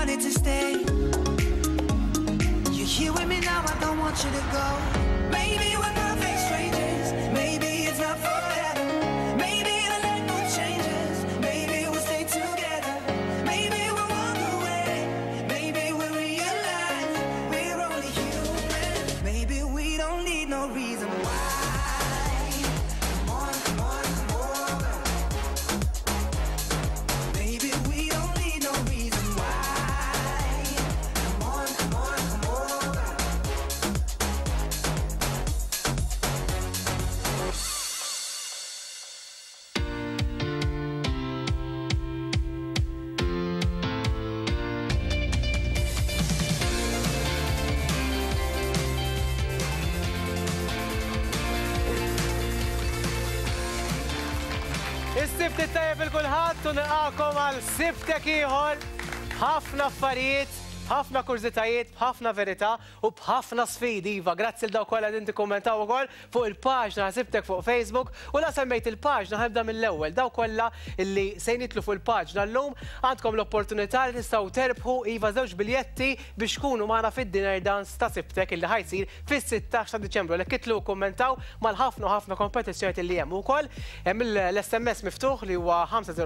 wanted to stay. You're here with me now, I don't want you to go. Maybe we're perfect strangers, maybe it's not forever. Maybe the light will changes, maybe we'll stay together. Maybe we'll walk away, maybe we'll realize we're only human. Maybe we don't need no reason why. Come on, come on, come over. Maybe we don't need no reason why. Come on, come on, come over. Is-sibt it-tajjeb il-kulħadd u nilqakom għal sibtek ieħor ħafna affarijiet, ħafna kurzitajiet, b'ħafna verità u b'ħafna sfidi. Iva, grazzi l daw kollha li inti kommentaw ukoll fuq il-paġna sibtek fuq Facebook u la semmejt il-paġna ħabda mill-ewwel. Daw kollha illi se jnitlu fuq il-paġna llum għandkom l-opportunità li tistgħu terbħu iva żewġ biljetti biex tkunu magħna fid-dinner dance ta' sibtek illi ħajsir fis-16 ta' Diċembru. Lek kitlu kommentaw mal-ħafna ħafna kompetizzjonijiet illi hemm ukoll. Hemm l-SMS miftuħ li huwa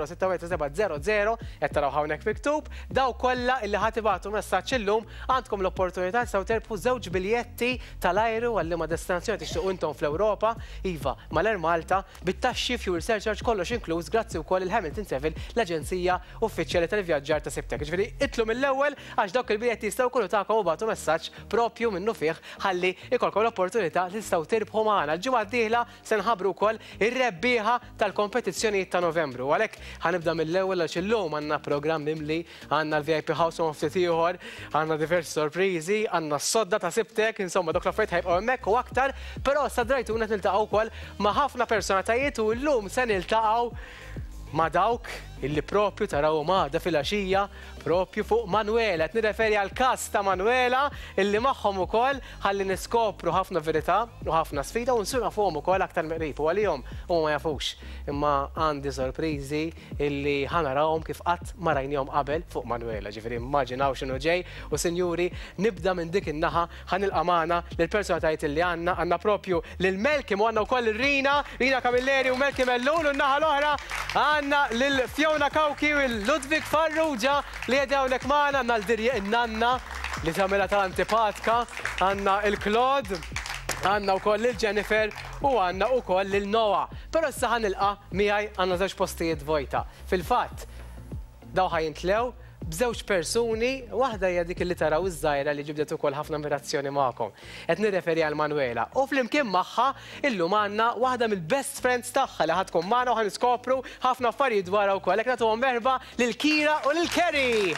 506700 qed taraw hawnhekk miktub. Daw kollha illi ħatibatu illum għandkom l-opportunità tistgħu terbħu żewġ biljetti tal-ajru għal ma destinazzjoni tixtiequ intom fl-Ewropa, iva, mal-Air Malta, bit-taxxi fuel surcharge kollox inkluż grazzi wkoll il-Hamilton Seville, l-Aġenzija Uffiċjali tal-Vjaġġar ta' Sibtek. Ġifieri itlu mill-ewwel għax dawk il-biljetti jistgħu jkunu tagħkom u bagħtu messaġġ propju minnu fih ħalli ikolkom l-opportunità li tistgħu terbħu magħna. L-ġimgħa d-dieħla se nħabbru wkoll ir-rebbieħa tal-kompetizzjonijiet ta' Novembru. Għalhekk ħanibda mill-ewwel għax illum għandna programm mimli, għandna l-VIP House u ftit ieħor, għandna diversi sorpriżi, għandna s-sodda ta' Sibtek, insomma dok l-affarijiet ħajbqgħu hemmhekk u aktar, però sa drajtu qed niltaqgħu wkoll ma' ħafna personatajiet u llum se niltaqgħu ma' dawk illi propju taraw magħda fil-għaxija propju fuq Manuela. Qed nirreferi għal każ ta' Manuela illi magħhom ukoll ħalli niskopru ħafna verità u ħafna sfida u nsur nafuhom ukoll aktar miqrib u għalihom huma ma jafux. Imma għandi sorpriżi illi ħanarawhom kif qatt ma rajnihom qabel fuq Manuela. Ġifieri immaġinaw x'inhu ġej u sinjuri nibda minn dik in-naħa ħanilqa' magħna lill-personatajiet illi għandna propju lil Melkim u għandna wkoll Rina Camilleri u Melkim Ellun u n-naħa l-oħra għandna lil Fiona Kawki u Ludwig Farrugia li għedawnek maħna għanna l-dirja innanna li tamela ta' antipatka, għanna il-Claude, għanna u koll il-Jennifer u għanna u koll il-Noah. Pero issa ħanilqa miħaj għanna żewġ postijiet vojta. Fil-fat, daw ħajintlew b'żewġ persuni, waħda hija dik li taraw iż-żgħira li ġibdet ukoll ħafna ammirazzjoni magħkom. Qed nirreferi għal Manuela. U flimkien magħha illum għandna waħda mill-best friends tagħha li ħadkun magħna u ħaniskopru ħafna affarijiet dwarha wkoll. Hekk nagħtuhom merħba lil Kira u lil Kerry.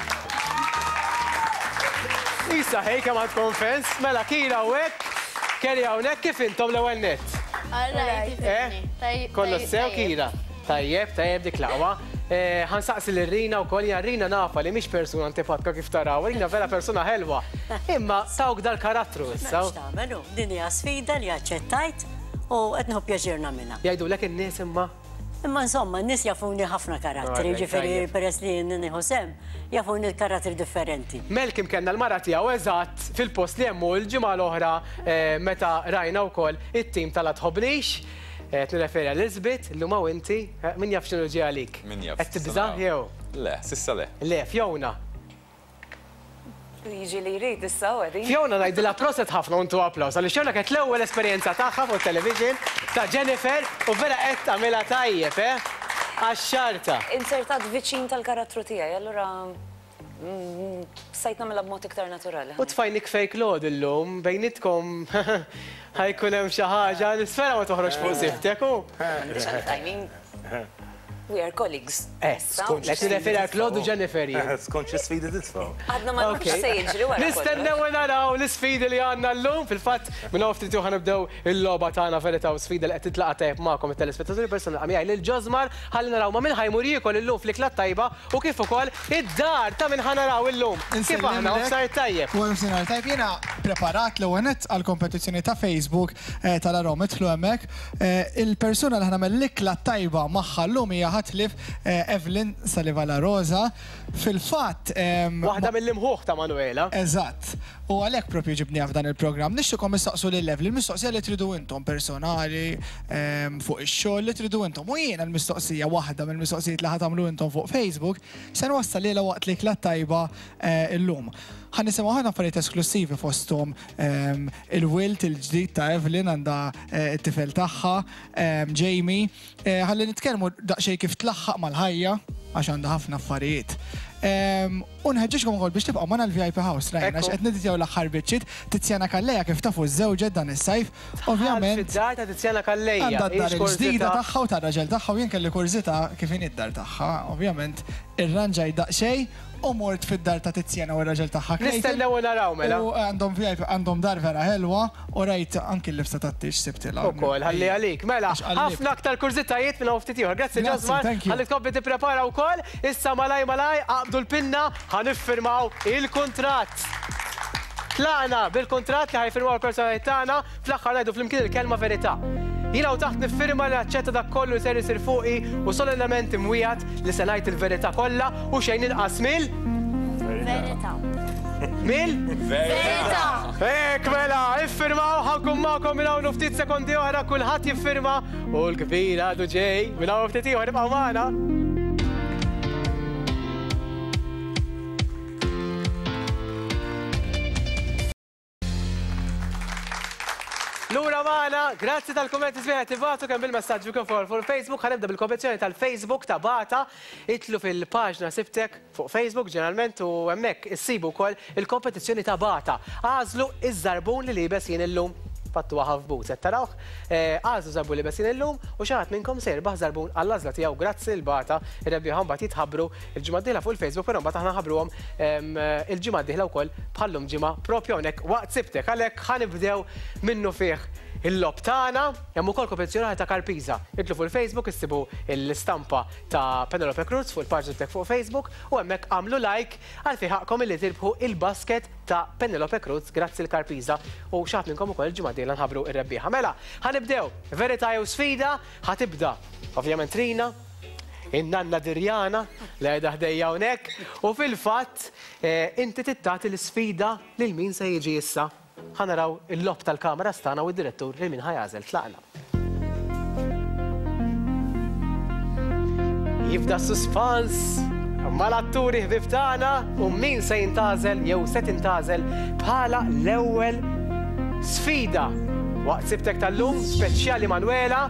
Issa ħej kemm għandkom fans, mela Kira u hekk, Kerry hawnhekk kif intom l-ewwel nett? Kollu sew Kira. Tajjeb dik laqwa. ħansaqsi l-Rina u koll, Rina nafa li miex persuna antipatka kif taraw, Rina vera persuna ħelwa. Imma tawk dal-karattru issa. Menu, din hija sfida li aċċettajt u qed nieħu pjaċir nagħmilha. Jgħidulek in-nies imma? Imma insomma, n-nies jafuni ħafna karatteri, ġifieri peress li nieħu sem, jafuni karatteri differenti. Melkim kellna l-mara tiegħu eżatt fil-post li hemm l-ġimgħa l-oħra meta rajna wkoll it-tim tal-Atħoblix. Nirreferi għal Elizabeth, l-lum għaw inti, min jaf xinu ġi għalik? Min jaf. Għed tibza, jew? Le, sissa le. Le, Fiona. Jiġi li jrid issa għedi. Fiona najdila proset ħafna untu applaus, għalli Fiona kħet l-ewwel esperienza taħħa fuq television ta' Jennifer u vera qed tagħmilha tajjeb, għax-xarta. Insertat viċin tal-karattru tiegħi, allura sajt nagħmilha b'mod iktar naturali. U tfajnik fake load illum bejnitkom ħajkun hemm xi ħaġa nisfera ma toħroġ fuq sibtek hu. We are colleagues. Skont, qed nirreferi għal Claude u Jennifer. Skont xi sfidi titfgħu. Għadna ma nafx se jiġri wara. Nistennew naraw l-isfidi li għandna llum. Fil-fatt minn hawn ftit ħanibdew il-logħba tagħna verità u sfida li qed titlaqa' tajjeb magħkom it-telespettaturi personali miegħi lil Ġożmar ħalli naraw ma' min ħajmur jiekol illum fl-iklat tajba u kif ukoll id-dar ta' min ħanaraw illum. Kif aħna u sar tajjeb. U sar tajjeb jiena preparat l-ewwel għall-kompetizzjoni ta' Facebook tal-arom idħlu hemmhekk. Il-persuna li ħanagħmel l-iklat tajba magħha llum hija ħatlif Evelyn Salivala Rosa. Fil-fatt. Waħda mill-imħuħ ta' Manuela. Eżatt. U għalhekk propju ġibni f'dan il-programm. Nixtukom mistaqsu lil Evelyn, mistoqsija li tridu intom personali fuq ix-xogħol li tridu intom. U jiena l-mistoqsija waħda mill-mistoqsijiet li ħatamlu intom fuq Facebook se nwassal lilha waqt li klat tajba illum. Ħan nisimgħu ħafna affarijiet esklusivi fosthom il-wilt il-ġdid ta' Evelyn għandha t-tifel tagħha Jamie. Ħalli nitkellmu daqsxejn kif tlaħħaq mal-ħajja għax għandha ħafna affarijiet. Unħeġġiġkom ukoll biex tibqgħu magħna l-VIP House, rajna għax qed niditjaw l-aħħar biċċiet Tiziana Kalleja kif tafu ż-żewġet dan is-sajf. Ovvjament. Fid-dar ta' Tiziana Kalleja. Għandha d-dar il-ġdida tagħha u tar-raġel tagħha u jien kelli kurzita kif in id-dar tagħha. Ovvjament irranġaj daqsxejn u mort fid-dar ta' Tiziana u r-raġel tagħha. Nistennew naraw mela. U għandhom VIP għandhom dar vera ħelwa u rajt anki l-libsa tat-tix sibtilha. Ukoll ħalli għalik. Mela, ħafna aktar kurzitajiet minn ftit ieħor. Grazzi Ġosmar. Ħalli tkompli tipprepara wkoll. Issa malaj qabdu l-pinna ħaniffirmaw il-kuntratt. Tlaqna bil-kuntratt li ħajfirmaw il-personajiet tagħna fl-aħħar ngħidu flimkien il-kelma verità. Jiena u taħt nifirma li aċċetta dak kollu ser isir fuqi u solenament imwijat li se ngħid il-verità kollha u xejn inqas mill Verità. Verità! Hekk mela, iffirmaw ħankun magħkom minn hawn ftit sekondi oħra kulħadd jiffirma u l-kbir għadu ġej minn hawn ftit ieħor ibqgħu magħna. Lura magħna, grazzi tal-kommenti sbieħ tibgħatu kemm bil-messaġġ kif fuq Facebook. Ħanibda bil-kompetizzjoni tal-Facebook ta' Bata. Itlu fil-paġna sibtek fuq Facebook ġeneralment u hemmhekk issibu wkoll il-kompetizzjoni ta' Bata. Għażlu iż-żarbun li libes jien illum. Fattu ħaf boots, tarawh. Għażlu żarbun li libes jien illum u xi ħadd minnkom se jirbaħ żarbun għall-għażla tiegħu grazzi l-Bata. Ir-rebbieħa mbagħad jitħabbru il-ġimgħa d-dieħla fuq il-Facebook, però mbagħad aħna ħabbruhom il-ġimgħa d-dieħla wkoll bħallhom ġimgħa propju hawnhekk waqt sibtek. Għalhekk ħanibdew minnu fih il-lob tagħna, hemm ukoll kompetizzjoni ta' Karpiża. Itlu fuq il-Facebook issibu l-istampa ta' Penelope Cruz fuq il-paġna tiegħek fuq Facebook u hemmhekk għamlu like għal fi ħaqkom illi tirbħu il-basket ta' Penelope Cruz grazzi l-Karpiża u xaħat minnkom ukoll il-ġimgħa d-dieħla nħabbru r-rebbieħa. Mela, ħanibdew verità jew sfida, ħatibda ovvjament Rina, in-nanna Dirjana li qiegħda ħdejja hawnhekk u fil-fatt inti tittagħti l-isfida lil min se jiġi issa. Ħanaraw il-lob tal-kamera stana u d-direttur li min ħajażel tlaqna. Jibda suspans mal-atturi ħbib tagħna u min se jintażel jew se tintażel bħala l-ewwel sfida. Waqt sibtek tal-lum speċjali Manuela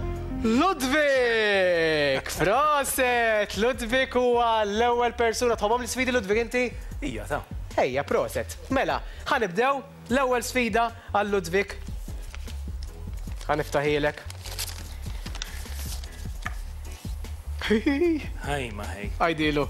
Ludwig! Proset! Ludwig huwa l-ewwel persuna tħobbhom l-sfidi Ludwig inti? Ija, ta' Ejja, proset. Mela, ħanibdew l-ewwel sfida għal Ludwig. Ħaniftaħilek. Ħaj ma ħej. Għajdilu.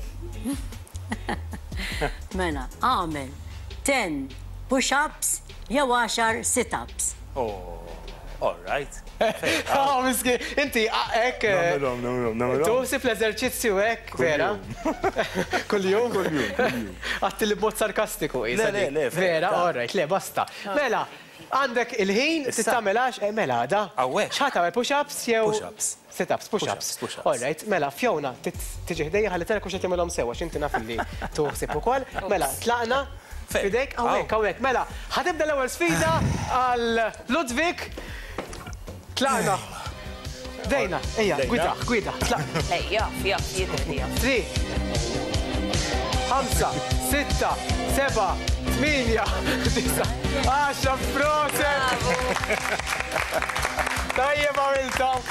Mela, għamel 10 push-ups jew 10 sit-ups. Oh, all right. Miski, inti ek. Tuħsib l-eżerċizzju ek, vera? Kull-jum? Għatti li bot sarkastiku. Le, vera, all right, le, basta. Mela, għandek il-ħin, tittamelax, mela, da. Għawek. ċħata għal push-ups jew? Push-ups. Sit-ups, push-ups. Push-ups. All right, mela, Fjona, tiġi ħdejja ħalli tara kuxa timilhom sewa, x'inti naf li tuħsib ukoll. Mela, tlaqna. Fidejk, għawek, mela, ħatibda l-ewwel sfida għal Ludwig. Tlaqna. Dejna, ejja, gwida, tlaqna. Ejja, jidher. 3, 5, 6, 7, 8, 9, 10, proset! Tajjeb għamiltom,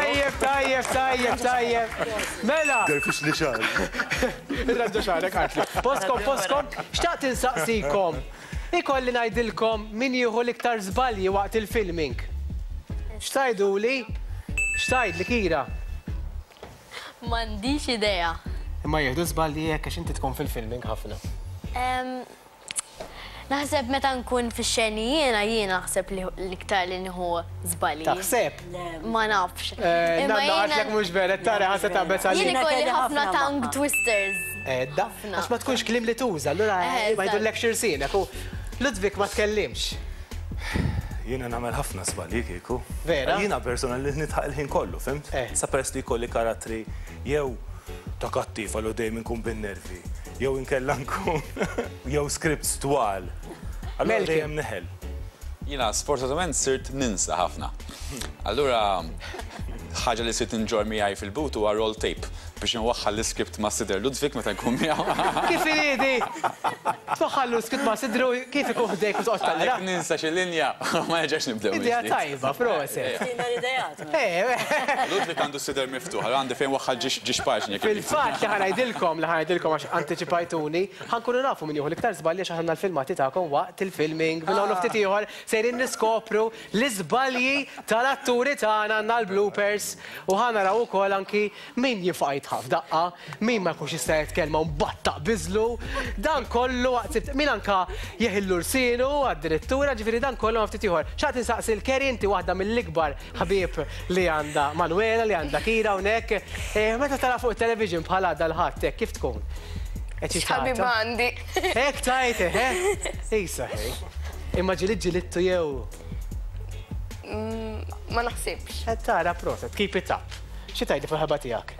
tajjeb. Mela! Derfix li xar. Irraddu xarek għartli. Poskom, xtaqt insaqsikom. Ikolli najdilkom min jieħu l-iktar żbalji waqt il-filming. Xtajdu li? Xtajd li Kira? M'għandix idea. Imma jieħdu żbalji jekk għax inti tkun fil-filming ħafna. Naħseb meta nkun fix-xeni jiena naħseb li l-iktar li nieħu żbalji. Taħseb? Ma nafx. Nanna għatlek mux beret, tara ħasa taqbet għalli. Jien ikolli ħafna tongue twisters. Edda, għax ma tkunx klim li tuża, allura ma jdu l-lecture sinek u Ludwig ma tkellimx. Jiena nagħmel ħafna żbalji kieku. Vera? Jiena persona li nitħaq il-ħin kollu, fimt? Sa peress li jkolli karattri jew ta' kattif għallu dejjem inkun bin-nervi, jew inkella nkun jew scripts twal. Allura dejjem neħel. Jiena sfortunatament sirt ninsa ħafna. Allura ħaġa li sirt inġor miegħi fil-but huwa roll tape biex nwaħħal l-iskript ma' Sider Ludwig meta nkun miegħu. Kif iridi? Twaħħal l-iskript ma' Sidru kif ikun ħdejk u toqgħod taqra? Għalhekk ninsa xi linja ma jerġax nibdew. Idea tajba, proset. Tina l-idejat. Ludwig għandu Sider miftuħ, allura għandi fejn waħħal ġiex paġni. Fil-fatt li ħanajdilkom għax antiċipajtuni, ħankunu nafu min jieħu l-iktar żbalji għax aħna l-filmati tagħkom waqt il-filming, minn hawn ftit ieħor sejrin niskopru l-iżbalji tal-atturi tagħna għandna l-bloopers u ħanaraw ukoll anki min jifqajt ħaf daqqa, min ma jkunx jista' jitkellma mbattaq biżlu, dan kollu waqt min anka jeħillu rsinu għad-direttura, ġifieri dan kollu ftit ieħor. X'għad insaqsi l-Keri inti waħda mill-ikbar ħabieb li għandha Manuela, li għandha Kira hawnhekk. Meta tara fuq it-television bħala dal-ħadd kif tkun? Ħabib għandi. Hekk tajte, Isa, imma ġilittu jew. Ma naħsibx. Tara proset, keep it up. Xi tajdi fil-ħabba tiegħek?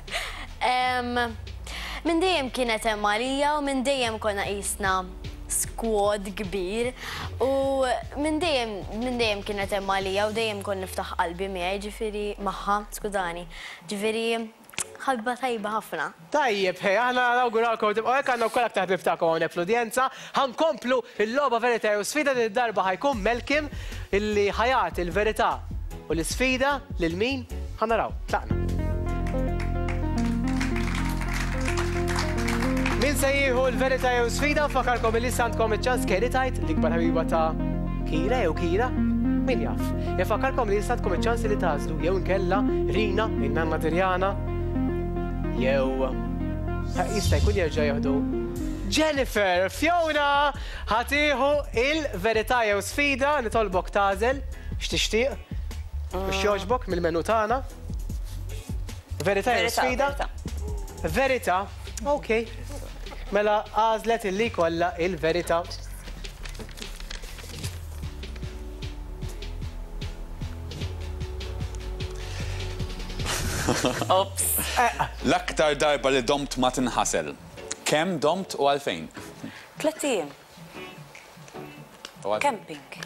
Minn dejjem kienet hemm għalija u minn dejjem konna qisna squad kbir u minn dejjem kienet hemm għalija u dejjem kon niftaħ qalbi miegħi ġifieri magħha, skudani. Ġifieri ħabba tajba ħafna. Tajjeb, aħna nawguralkom tibqgħu hekk għandna wkoll aktar ħbieb tagħkom hawnhekk fl-udjenza. Ħankomplu il-logħba verità u sfida li d-darba ħajkun Melkim illi ħajat il-verità u l-isfida lil min ħanaraw. Tlaqna. Min se jieħu l-verità jew sfida fakarkom li sandkom iċ-ċans Keri tajt l-ikbar ħabiba ta' Kira jew Kira? Min jaf? Fakarkom li sandkom iċ-ċans li tażlu jew inkella Rina minn Nanna Dirjana jew jista' jkun jerġa' jieħdu Jennifer, Fiona ħatieħu il-verità jew sfida nitolbok tażel x'tixtieq biex jogħġbok mill-menu tagħna. Verità jew sfida? Verità. Okay. Mela għażlet illi kollha il-verità. Ops. L-aktar darba li domt ma tinħasel. Kemm domt u għalfejn? 3 ijiem. Camping.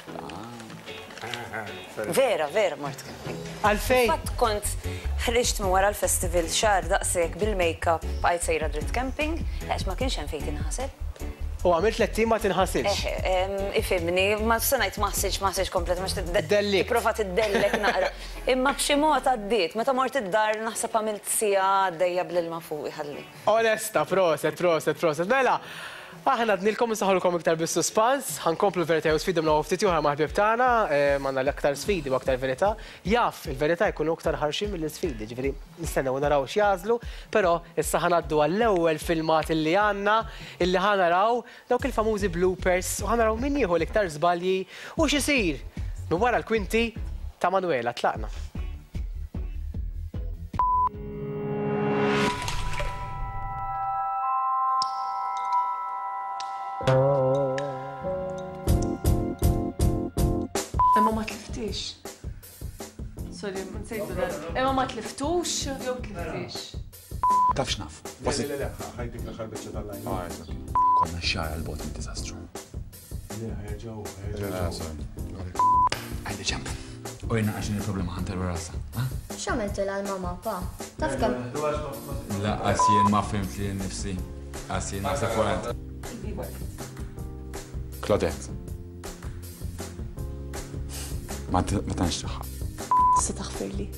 Vera, mort camping. Għalfejn? Fatt kont ħriġt minn wara l-festival xahar daqshekk bil-make-up bqajt sejra dritt camping, għax ma kienx hemm fejn tinħasel. U għamilt 3 ma tinħasilx. Ifhimni, ma s-sanajt maħsiġ kompletament. Dellik. Tipprova tiddellek naqra. Imma b'xi mod għaddiet, meta mort id-dar naħseb għamilt sija għaddejja bl-ilma fuq iħalli. Onesta, proset. Mela, aħna dnilkom nsaħħulkom iktar bis-suspans, ħankomplu l-verità u sfida minn ftit ieħor ma' ħbieb tagħna, m'għandna l-aktar sfidi u aktar verità. Jaf il-verità jkunu aktar ħarxin mill-isfidi, ġifieri nistennew naraw x'jażlu, però issa ħanaddu għall-ewwel filmat illi għandna illi ħanaraw dawk il-famużi bloopers u ħanaraw min jieħu l-iktar żbalji u x'isir minn wara l-kwinti ta' Manuela. Tlaqna. Imma ma tliftix. Sorry, ma nsejtu dan. Imma ma tliftux jew tliftix. Taf x'naf. ħajdik l-aħħar biċċa tal-lajn. Konna xara l-bot disastru. Għajdi ġemp. U jina għaxin il-problema ħantar rasa. X'għamiltu l-mama pa? Taf kemm? La, għasjen ma fimt li nifsi. Għasjen naħseb forent. Claudette. Ma tanx taħħa. Tista' taħfir li.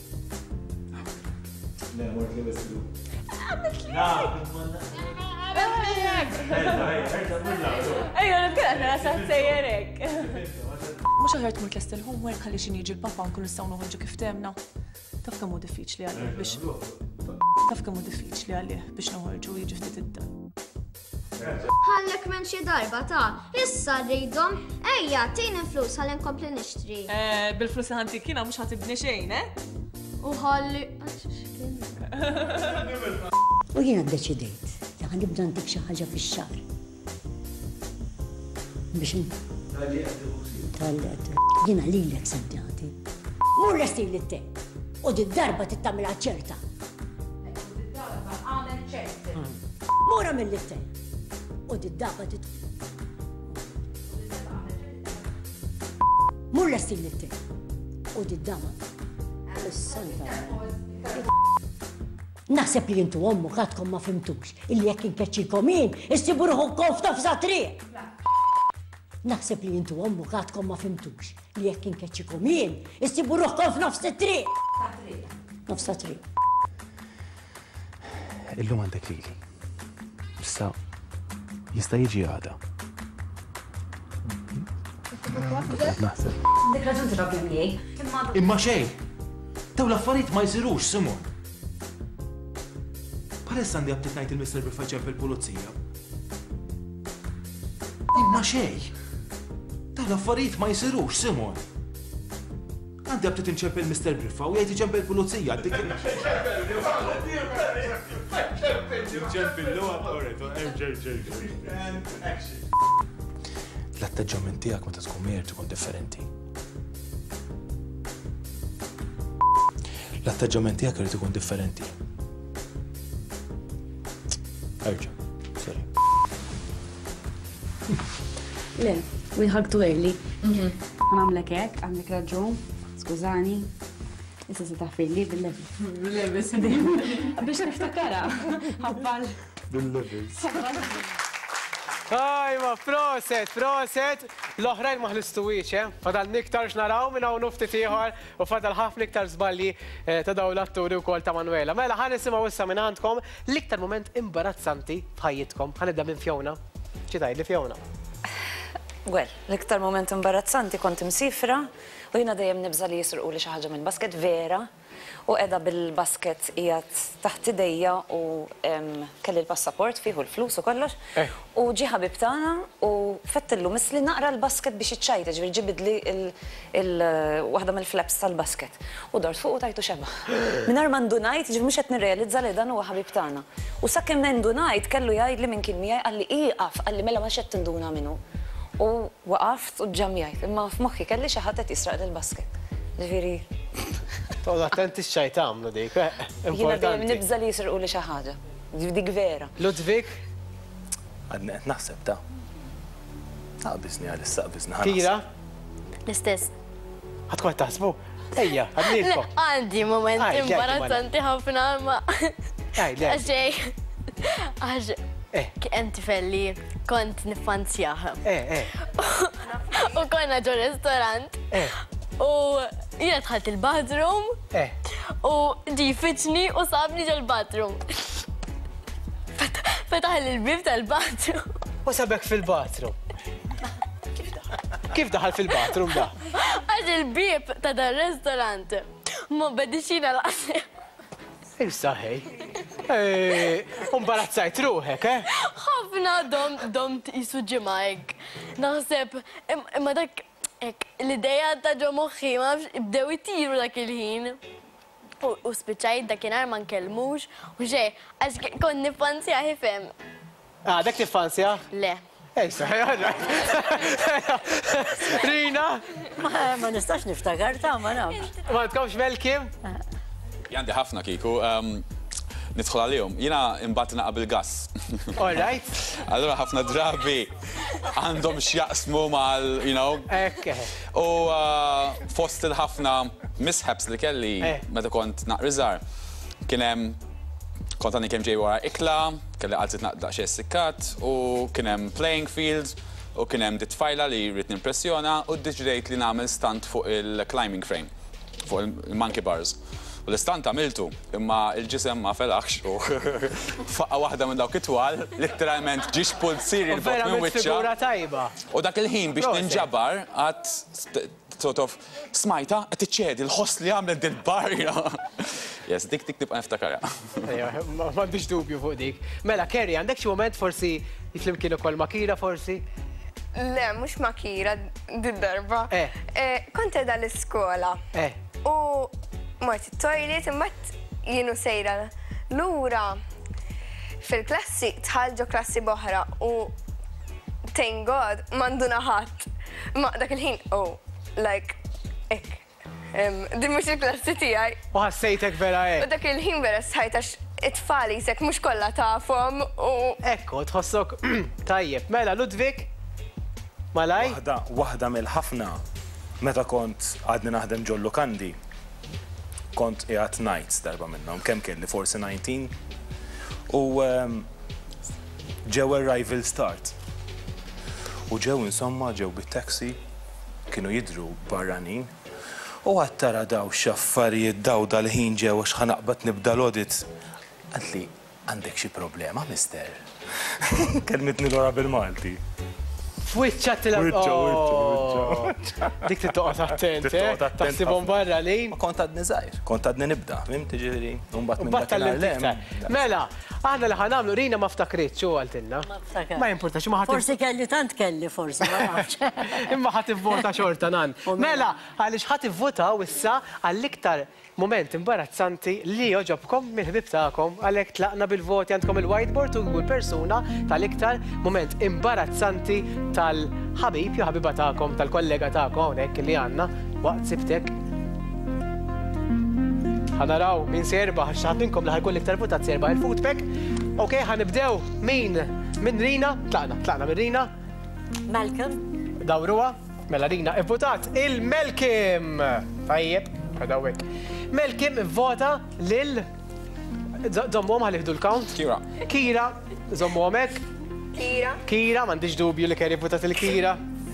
Ejja, nkun rasa sejjerek. Mhux aħjar tmur tlest il-homework ħalli xi jiġi l-papa nkunu nistgħu noħorġu kif temna. Taf kemm hu diffiċli għalih biex noħorġu jiġi ftit id-dar. Ħallek minn xi darba ta' issa rridhom, ejja tini flus ħalli nkompli nixtri. Bil-flus ħantik jiena mhux ħatibni xejn, U ħalli. U jiena ddeċidejt li ħanibda ntik xi ħaġa fix-xahar. Biex Jina lilek sentjati. Mur l-estil li u d-darba tittamil ċerta. Mura mill-li u d-darba Mur l-estil li u d-darba. Naħseb li jintu għommu għadkom ma fimtux, illi jekk inkeċikom jien, istibu ruħukom f'nofsa triq. Naħseb li jintu għommu għadkom ma fimtux, li jekk inkeċikom jien, istibu ruħukom f'nofsa triq. Nofsa triq. Illum għandek lili. Jista' jiġi għada. Naħseb. Dik raġun tirrabbi miegħi. Imma xejn. Daw l-affarijiet ma jsirux, Simon. Palessa għandi għabtit ngħid il-Mr. Briffa ġemp il-pulizija. Imma xejn. Daw l-affarijiet ma jsirux, Simon. Għandi għabtit inċemp il-Mr. Briffa u jgħid iġemp il-pulizija. L-atteġġament tiegħek meta tkun miert ikun differenti. L-atteġġament tiegħek irid ikun differenti. Erġa', sorry. Le, we hug too early. Għamlek hekk, għandek raġun, skużani. Issa se taħfilli bil-level. Bil-level, sedi. Biex niftakara. Ħabbal. Bil-level. Ajma, proset. L-oħrajn ma ħlistuwiex, Fadal niktar naraw minn hawn ftit ieħor u fadal ħafna iktar żbalji ta' dawn l-atturi wkoll ta' Manuela. Mela ħa nisimgħu issa minn għandkom l-iktar moment imbarazzanti f'ħajjitkom. Ħanibda minn Fjona. Xi tgħidli Fjona? Well, l-iktar moment imbarazzanti kont imsifra u jiena dejjem nibża li jisrqu li xi ħaġa minn basket vera u qiegħda bil-basket qiegħed taħt idejja u kelli l-passaport fih u l-flus u kollox. U ġie ħabib tagħna u fettillu misli naqra l-basket biex iċċajta, ġifieri ġibidli waħda mill-flaps tal-basket. U dort fuq u tajtu xeba. Mingħajr ma ndunajt, ġifieri mhux qed nirrealizza li dan huwa ħabib tagħna. U sakemm ndunajt kellu jgħidli minn kien miegħi qalli ieqaf, qalli mela ma x'qed tinduna minnu. U waqaft u ġamjajt, imma f'moħħi kelli xi ħadd qed jisraq il-basket. Ġifieri. Toqgħod attenti x'xejn tagħmlu dik, Jiena dejjem nibża li jisrqu li xi ħaġa. Dik vera. Ludwig? Għadni qed naħseb ta' Naqbisni għal-issa qbisni. Kira? L-istess. Ħadkun taħsbu? Ejja, għadnilkom. Għandi moment imbarazzanti ħafna ma. Għaxej. Għax. Kien tifelli kont nifanzjaħ. U konna ġo restorant. U jiena dħalt il-bathroom. U ġi fitxni u sabni ġo l-bathroom. Fetaħ il-bib tal-bathroom. U sabek fil-bathroom? Kif daħal fil-bathroom da? Għax il-bib ta' dal-restorant. Ma bedixina l-qasem. Il-saħej. Umbarazzajt ruħek, ħafna dom t-isu ġimajk. Naħseb, imma dak l-ideja ta' ġo moħħi ma bdew jitiru dak il-ħin. U spiċajt dakinhar ma nkellmux u xej, għax kon nifanzja ħifem. Dak nifanzja? Le. Rina? Ma nistax niftakar ta' ma nafx. Ma tkomx Melkim? Jandi ħafna kiku. Nidħol għalihom. Jiena imbagħad naqab gas. All right. Allura ħafna drabi għandhom x'jaqsmu mal, U fost il-ħafna mishaps li kelli meta kont naqriżar. Kien hemm kont għandi kemm ġej wara ikla, kelli qalzit naqdaq xi sikkat u kien hemm playing fields u kien hemm ditfajla li rrid nimpressjona u ddeċidejt li nagħmel stunt fuq il-climbing frame, fuq il-monkey bars. U l-istant għamiltu, imma il-ġisem ma felaħx u faqqa waħda minn dawk it-twal, literalment ġiex pulsir il-bok minn wiċċa. U dak il-ħin biex ninġabar għad sort of smajta għed iċċedi l-ħoss li għamlet dil-barja. Yes, dik tibqa niftakara. M'għandix dubju fuq dik. Mela, Kerry, għandek xi moment forsi jiflimkien ukoll ma' Kira forsi? Le, mhux ma' Kira d-darba. Kont qiegħda l-iskola. U mort it-toilet imbat jienu sejra lura fil-klassi tħalġu klassi boħra u thank God m'għanduna ħadd. Ma dak il-ħin, like, ek. Din mux il-klassi tijaj. U ħassejtek vera U dak il-ħin vera sħajtax it-tfal jisek mux kolla tafom u. Ekku, tħossok tajjeb. Mela, Ludwig? Malaj? Waħda mill-ħafna meta kont għadni naħdem ġollu kandi. Kont qiegħed nights darba minnhom, kemm kelli forsi 19. U ġew arrival start. U ġew insomma ġew bit-taxi, kienu jidru barranin. U għattara daw xaffarijiet daw dal-ħin ġew għax ħanaqbad nibda l-audit. Għadli, għandek xi problema, mister? Kelmitni l-ora bil-Malti. Fwiċċa dik titoqgħod attent, taħsibhom barranin. Kont għadni żgħir, kont għadni nibda, fimti ġifieri, mbagħad minn dak Mela, aħna li ħanamlu Rina ma ftakritx u għaltilna. Ma jimpurtax, ma ħadd. Forsi kelli tant kelli forsi, ma nafx. Imma ħadd ivvota xorta nan. Mela, għaliex ħadd ivvotaw issa għall-iktar moment imbarazzanti li joġobkom mill-ħbib tagħkom għalhekk tlaqna bil-voti għandkom il-whiteboard u l-persuna tal-iktar moment imbarazzanti tal-ħabib jew ħabiba tagħkom tal-kollega tagħkom hawnhekk li għandna waqt sibtek. Ħanaraw min se jerbaħ x'ħadd minnkom li ħajkun l-iktar votat se jerbaħ il-foodpack. Okej, ħanibdew minn Rina, tlaqna minn Rina. Malcolm. Dawruha, mela Rina ivvotat il-Malcolm. Tajjeb, għadawek. Malcolm vota lil... Zommom ħalihdu l-count? Kira. Kira, zommomek? Kira. Kira, mandiġ dubju li keri votat il-Kira.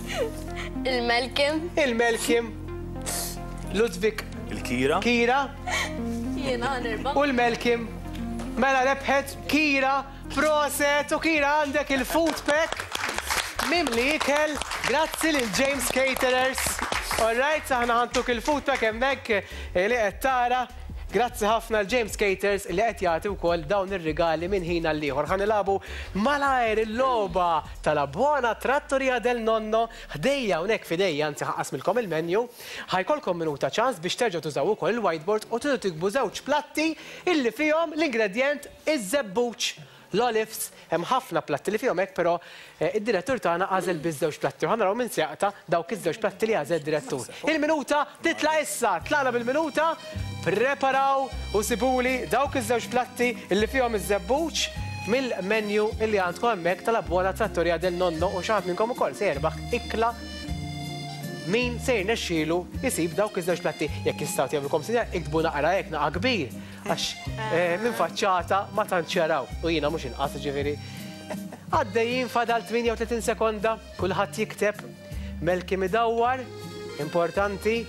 Il-Malcolm. Il-Malcolm. Ludwig. Il-Kira. Kira. Jiena nerba'. U l-Malcolm. Mela rebħet Kira, proset u Kira għandek il-foodpack. Mimli ikel, grazzi lil James Caterers. Alright, saħna ħantuk il-foodpack hemmhekk li qed tara. Grazzi ħafna l-James Caterers li qed jagħti wkoll dawn ir-rigali minn ħin għal ieħor. Ħanilabu malajr il-logħba tal-Buona Trattoria del Nonno ħdejja hawnhekk f'idejja anzi ħaqasmilkom il-menju. Ħajkolkom minuta ċans biex terġgħu tużaw ukoll il-whiteboard u tidu tikbu żewġ platti illi fihom l-ingredient iż-żebbuċ. L-olives, hemm ħafna platti li fihom hekk, però id-direttur tagħna għażel biż-żewġ platti. U ħanaraw minn seqta dawk iż-żewġ platti li għażel id-direttur. Il-minuta titla' issa, tlaqna bil-minuta, preparaw u sibuli dawk iż-żewġ platti li fihom iż-żebbuċ mill-menju illi għandkom hemmhekk tal-Buona Trattoria del Nonno u xi ħadd minnkom ukoll se jerbaħ ikla min se jirnexxielu jisib dawk iż-żewġ platti. Jekk jistgħu jagħmlukom sinjal iktbu naqra hekk naqa' kbir għax minn faċċata ma tantx jaraw u jiena mhux inqas ġifieri. Għaddejjin fadal 38 sekonda, kulħadd jikteb Malcolm idawwar, importanti.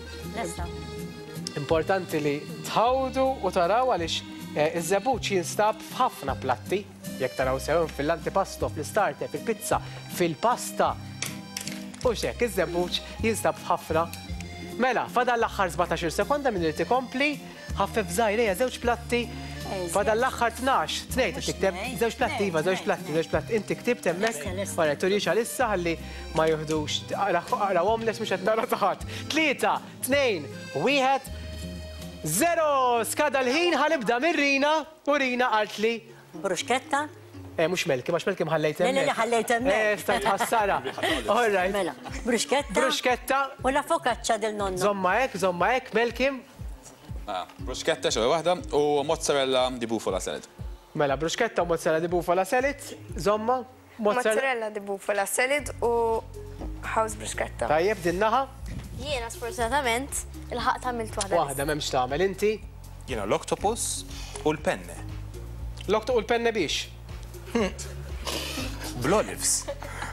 Importanti li tħawdu u taraw għaliex iż-żebbuċ jinstab f'ħafna platti. Jekk taraw sew fil-antipasto, fl-starter, fil-pizza, fil-pasta. U xek, iż-żebbuċ jinstab f'ħafna. Mela, fadal l-aħħar 17 sekonda minn li tikompli, ħaffef żgħira żewġ platti, fadal l-aħħar 12, tnejn tikteb żewġ platti, iva żewġ platti, inti ktibt hemmhekk, wara turix għalissa ħalli ma juħdux, aqrawhom les mhux qed nara taħat. 3, 2, 1, 0, skada l-ħin ħanibda minn Rina u Rina qalt li bruschetta. Mux Malcolm, għax Malcolm ħallejt hemmhekk. Lili ħallejt hemmhekk. Stajt ħassara. All right. Mela, bruschetta. Bruschetta. U la focaccia del nonno. Zomma hekk, Malcolm. Bruschetta xogħol waħda u mozzarella di bufala salad. Mela, bruschetta u mozzarella di bufala salad. Zomma. Mozzarella di bufala salad u house bruschetta. Tajjeb, dinnaħa. Jiena sfortunatament il-ħaq tagħmilt waħda. Waħda m'hemmx tagħmel inti. Jiena l-octopus u l-penne. L-octopus u l-penne biex? Bl-olives.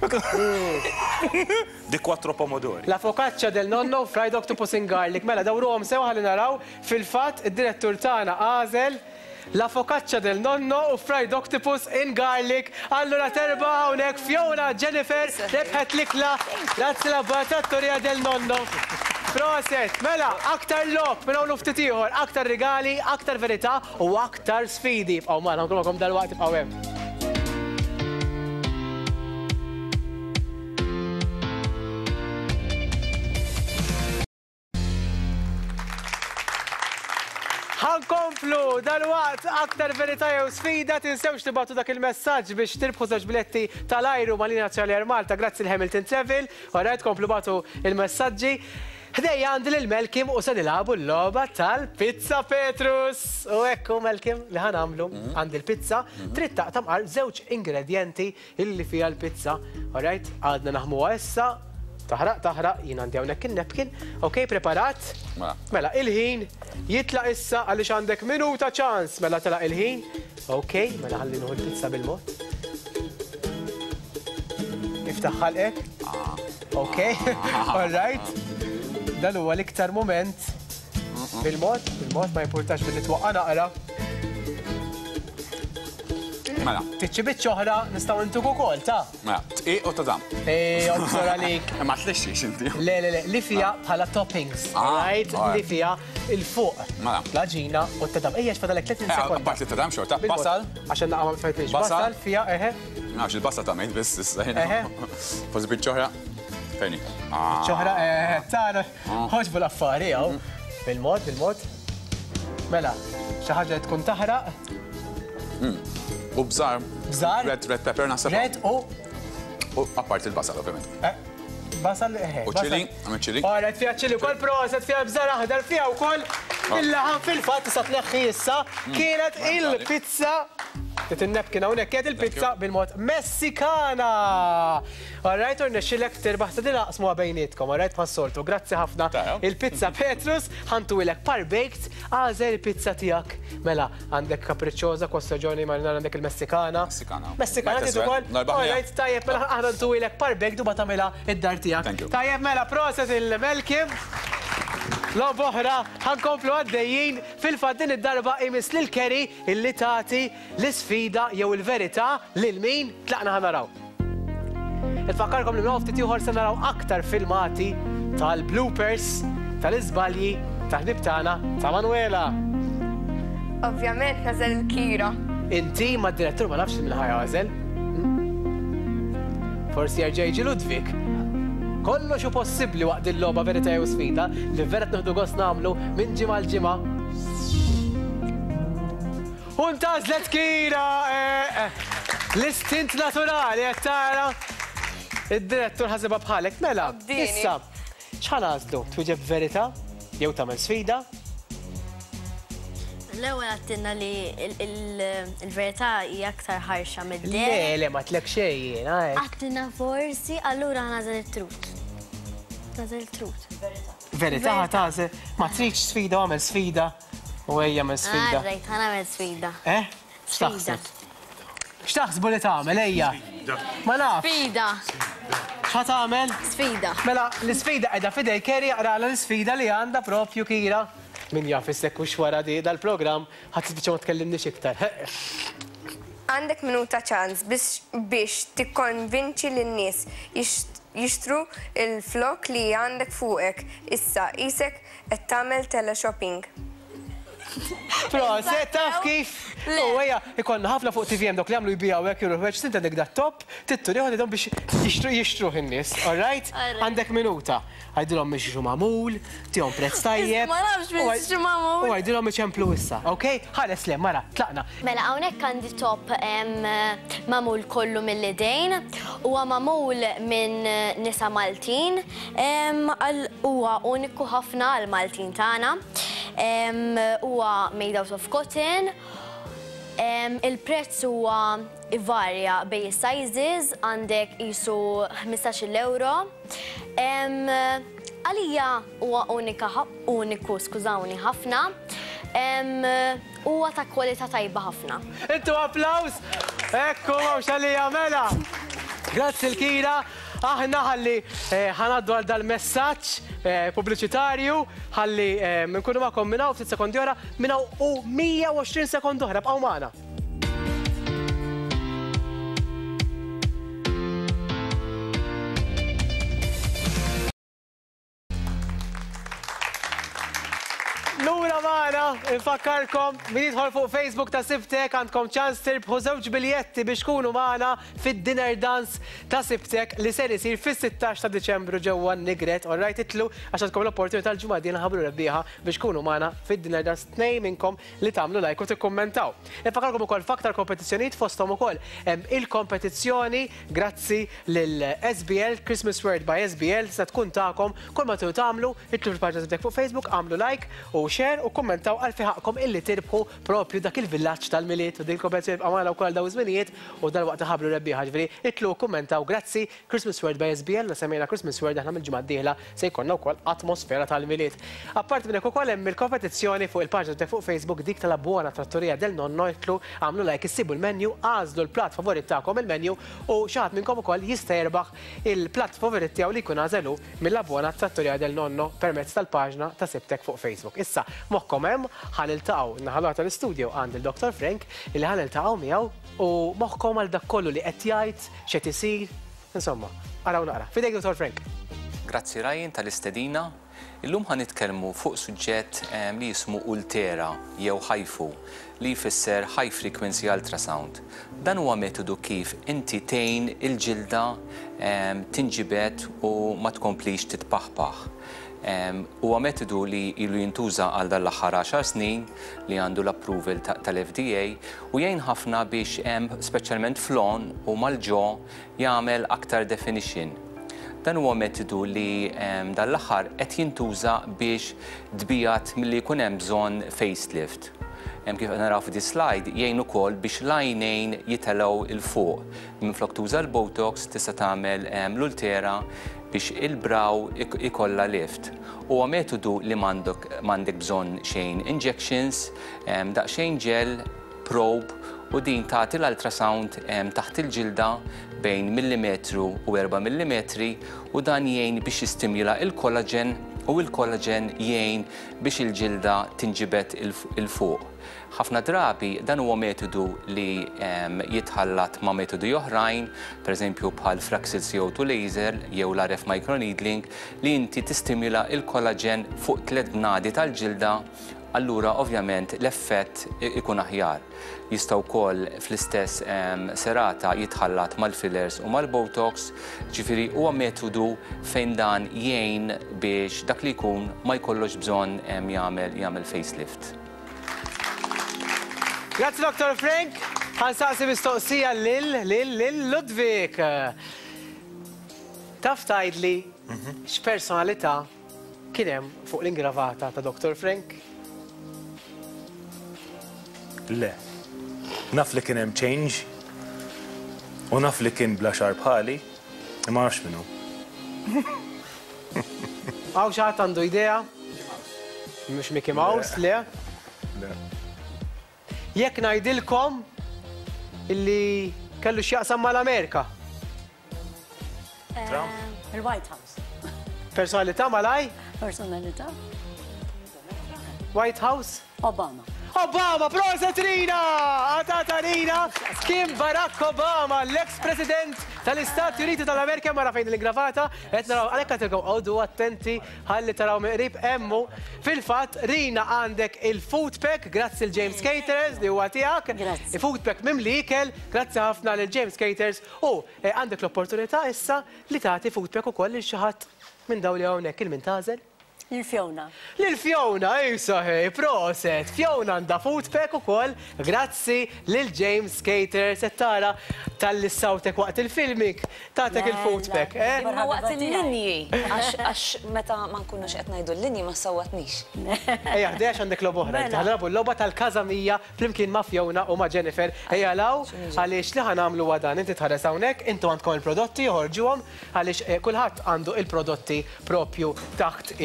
Di 4 pomodori. La focaccia del nonno fried octopus in garlic. Mela, dawruhom sew ħalli naraw fil-fatt id-direttur tagħna għażel la focaccia del nonno u fried octopus in garlic. Allura terba hawnhekk Fiona Jennifer rebħet l-ikla. Grazzi la Buona Trattoria del Nonno. Proset, mela, aktar lok, minn hawn ftit ieħor, aktar rigali, aktar verità u aktar sfidi. Bqgħu magħna nkulkom dal-waqt ibqgħu hemm. ħankomplu dal-waqt aktar verità jew sfida tinsewx tibgħatu dak il-messaġġ biex tirbħu żewġ biletti tal-ajru mal-Linja Nazzjonali Malta grazzi l-Hamilton Travel. Orajt komplu bagħtu il-messaġġi. Ħdejja għandi lil-Melkim u se nilagħbu l-logħba tal-Pizza Petrus. U ekku Melkim li ħanamlu għandi l-pizza trid taqtam żewġ ingredjenti illi fiha l-pizza. Orajt, għadna naħmuha issa. Taħraq, jien għandi hawnhekk in-napkin. Okej, preparat? Mela, il-ħin jitlaq issa għaliex għandek minuta ċans. Mela telaq il-ħin. Okej, mela ħalli nuħu l-pizza bil-mod. Iftaħ ħalqek. Okej, all right. Dan huwa l-iktar moment. Bil-mod ma jimpurtax billi twaqqa naqra. Mela. Tiċċibit ċoħra nistgħu intuk ukoll ta'. Mela, tqiq u tadam. Obżor għalik. Ma tlexxix inti. Le, li fija bħala toppings. Right? Li fija il-fuq. Mela. L-ġina u t-tadam. Ejja xfadalek 30 sekonda. Apart li tadam xorta. Basal. Għaxan naqqa ma tfajtix. Basal fija, eħe. Nafx il-basal ta' mejt biss issa. Fozi bit-ċoħra. Fejni. ċoħra, tara, ħoġbu l-affari, għaw. Bil-mod. Mela, xaħġa tkun taħraq. U bżar. Bżar? Red pepper nasab. Red u? U appart il-basal, ovvijament. Basal, U ċili, għamil ċili. Għarret fija ċili, kol proset fija bżar aħdar fija u kol. Il-laħan fil-fat, tisat leħħi issa, kienet il-pizza. Tinnebkina unek kiet il-pizza bil-mod Messikana. Alright, urne xilek tirbaħ sa dina qsmuha bejnietkom, alright, passoltu. Grazzi ħafna. Il-pizza Petrus, ħantu ilek par-baked, għazel il-pizza tijak. Mela, għandek kapriċċoza, kostaġoni, marinar għandek il-Messikana. Messikana tidu kol. Alright, tajjeb, mela ħantu ilek par-baked u batamela id-dar tijak. Tajjeb, mela, proset il-Melkim. Lob oħra, ħankomplu għaddejjin fil-faddin id-darba imis lil-Keri illi tagħti l-isfida jew il-verità lil min tlaqna ħanaraw. Infakkarkom li minn ftit ieħor se naraw aktar filmati tal-bloopers, tal-iżbalji, taħdib tagħna ta' Manuela. Ovvjament nażel il-Kira. Inti mad-direttur ma nafx min ħajgħażel. Forsi jerġa' jiġi Ludwig. Kollox hu possibbli waqt il-logħba verità jew sfida li verat nieħdu gost nagħmlu minn ġimgħa l-ġimgħa. U ntażlet Kira! L-istint naturali qed tara. Id-direttur ħasibha bħalek. Mela, issa, x'ħan għażlu? Twieġeb verità jew tagħmel sfida? L-ewwel għattinna li il-verità hija aktar ħarxa mid-der. Le, ma tlek xejn, Għattinna forsi, allura nażel it-trut. Nażel it-trut. Verità ħatażel, ma tridx sfida u għamel sfida. U ejja għamel sfida. Rejt, għamel sfida. X'taħseb? X'taħsbu li tagħmel ejja? Ma nafx. Sfida. X'ħat tagħmel? Sfida. Mela, l-isfida qiegħda fidej Keri jaqrala l-isfida li għandha propju Kira. Min jaf issek u xwara di dal-program, ħadd tispiċċa ma tkellimniex iktar. Għandek minuta ċans biex tikkonvinċi lin-nies jixtru il-flok li għandek fuqek. Issa, isek qed tagħmel teleshopping. Proset, taf kif? U għeja, ikonna ħafna fuq TVM dok li għamlu jibijaw għek juru għek, sinta dik da top, tittu liħu għedhom biex jixtruħ in-nies, all right? Għandek minuta. Għajdilom biex xu mamul, tijom prezz tajjeb. Ma nafx biex xu mamul. U għajdilom biex jemplu issa, ok? Ħares le, mara, tlaqna. Mela, għawnek għandi top mamul kollu mill-idejn, u mamul minn nisa Maltin, huwa uniku ħafna għal-Maltin tana, huwa made out of cotton, il-prezz huwa varja bej sizes, għandek jisu 15 euro. Għalija huwa uniku, skużawni, ħafna. Huwa ta' kwalità tajba ħafna. Intu applaus! Ekku, mawx għalija mela! Grazzi l-Kira. Aħna ħalli ħanaddu għal dal-messaġġ pubbliċitarju, ħalli nkunu ma'kom minnaw ftit sekondi oħra, minnaw u 120 sekondi oħra, bqgħu magħna. Lura maħna, infakkarkom, min jidħol fuq Facebook ta' Sibtek għandkom ċans tirbħu 2 biljetti biex kunu maħna fid-dinner dance ta' Sibtek li ser isir fis-16 ta' Deċembru ġewwa Nigret. Orrajt itlu għax għandkom l-opportunità l-ġumma din ħabru rebbieħa biex kunu maħna fid-dinner dance 2 minnkom li tagħmlu like u tikkummentaw. Infakkarkom ukoll f'aktar kompetizzjonijiet fosthom ukoll il-kompetizzjoni grazzi lill-SBL Christmas Word by SBL se tkun tagħkom kull ma tagħmlu itlu fil-paġna Sibtek fuq Facebook, għamlu like u share u kommentaw għal-fiħaqkom illi tirbħu propju dak il-villaġġ tal-miliet u din kompetizzjoni għamala wkoll daw żminijiet u dal-waqt ħabru rebbieħa ġifieri itlu kommentaw grazzi Christmas Word by SBL la semmejna Christmas Word aħna mill-ġimgħa d-dieħla se jkollna wkoll atmosfera tal-miliet. Apparti minn hekk ukoll hemm il-kompetizzjoni fuq il-paġna Sibtek fuq Facebook dik tal-Buona Trattoria del Nonno itlu għamlu like issibu l-menju għażlu l-platt favorit tagħkom il-menju u xi ħadd minnkom ukoll jista' jerbaħ il-platt favorit tiegħu li jkun għażelu mill-Buona Trattoria del Nonno permezz tal-paġna ta' Sibtek fuq Facebook. Issa, moħkom hemm ħaniltaqgħu naħalu tal-istudju għand il-Dr. Frank illi ħaniltaqgħu miegħu u moħkom għal dak kollu li qed jgħid x'qed isir. Insomma, araw naqra. Fidejk Dr. Frank. Grazzi Ryan tal-istedina. Illum ħanitkellmu fuq suġġett li jismu Ultera jew HIFU li jfisser High Frequency Ultrasound. Dan huwa metodu kif inti tgħin il-ġilda tinġibed u ma tkomplix titpaħpaħ. Huwa metodu li ilu jintuża għal dan l-aħħar 10 snin li għandu l-approval tal-FDA u jgħin ħafna biex speċjalment flon u mal-ġo jagħmel aktar definition. Dan huwa metodu li dan l-aħħar qed jintuża biex dbijat milli jkun hemm bżonn facelift. Kif naraw fi slide jgħin ukoll biex l-għajnejn jitelgħu il fuq. Minflok tuża l-Botox tista' tagħmel l-Ultera biex il-brow ikolla lift. Huwa metodu li m'għandek bżonn xejn injections, daqsxejn ġel, probe u din tagħti l-ultrasound taħt il-ġilda bejn millimetru u 4 millimetri u dan jgħin biex jistimula il-kollagen u il-kollagen jgħin biex il-ġilda tinġibed il-fuq. Ħafna drabi dan huwa metodu li jitħallat ma' metodi oħrajn, pereżempju bħal Fraxel CO2 laser jew l-RF microneedling li inti tistimula il-kollagen fuq 3 bnadi tal-ġilda, allura ovvjament l-effett ikun aħjar. Jistgħu wkoll fl-istess serata jitħallat mal-fillers u mal-Botox, ġifieri huwa metodu fejn dan jgħin biex dak li jkun ma jkollux bżonn jagħmel facelift. Grazzi Dr. Frank, ħansaqsi mistoqsija lil Ludwig. Taf tgħidli x'personalità kien hemm fuq l-ingravata ta' Dr. Frank? Le. Naf li kien hemm change u naf li kien bla xar bħali, ma nafx minnu. Għaw xi ħadd għandu idea? Mhux Mickey Mouse, le? Le. Jekk ngħidilkom illi kellu x'jaqsam mal-Amerika. Il-White House. Personalità malaj? Personalità? White House? Obama. Obama, proset Rina! Għatata Rina! Kien Barack Obama, l-ex-president tal-Istati Uniti tal-Amerika, mara fejn l-ingravata, qed naraw għalhekk għatilkom għodu attenti ħalli taraw meqrib emmu. Fil-fatt, Rina għandek il-food pack, grazzi l-James Caters li huwa tiegħek. Il-food pack mimli ikel, grazzi ħafna l-James Caters. U għandek l-opportunità issa li tagħti food pack ukoll lil xi ħadd minn dawn li hawnhekk il-min tażel. Lil-Fjona. Lil-Fjona, saħi, proset. Fjona għandha food pack ukoll, grazzi lil James Caters, tara tal-lissawtek waqt il-filmik, tagħtek il-food pack. Imma waqt il-linji, għax meta ma nkunux qed ngħidu l-linji ma sawwatnix. Ejja, ħdejja għandek logħba oħra, ħanrabu l-logħba tal-Kazamija flimkien ma' Fjona u ma' Jennifer. Ejja law, għaliex li ħanamlu dan, inti tħares hawnhekk, intu għandkom il-prodotti, joħorġuhom, għaliex kulħadd għandu il-prodotti propju taħt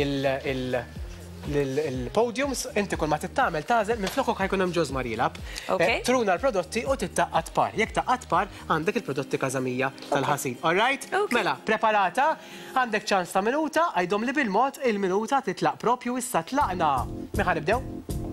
il-podiums, inti kull ma tittamel tażel minn flokok ħajkun hemm ġoż marilab. Truna l-prodotti u tittaqqat par. Jekk taqqat par għandek il-prodotti Kazamija tal-ħasin. All right? Mela, preparata, għandek ċans ta' minuta, għajdom li bil-mod il-minuta titlaq propju issa tlaqna. Meħan nibdew?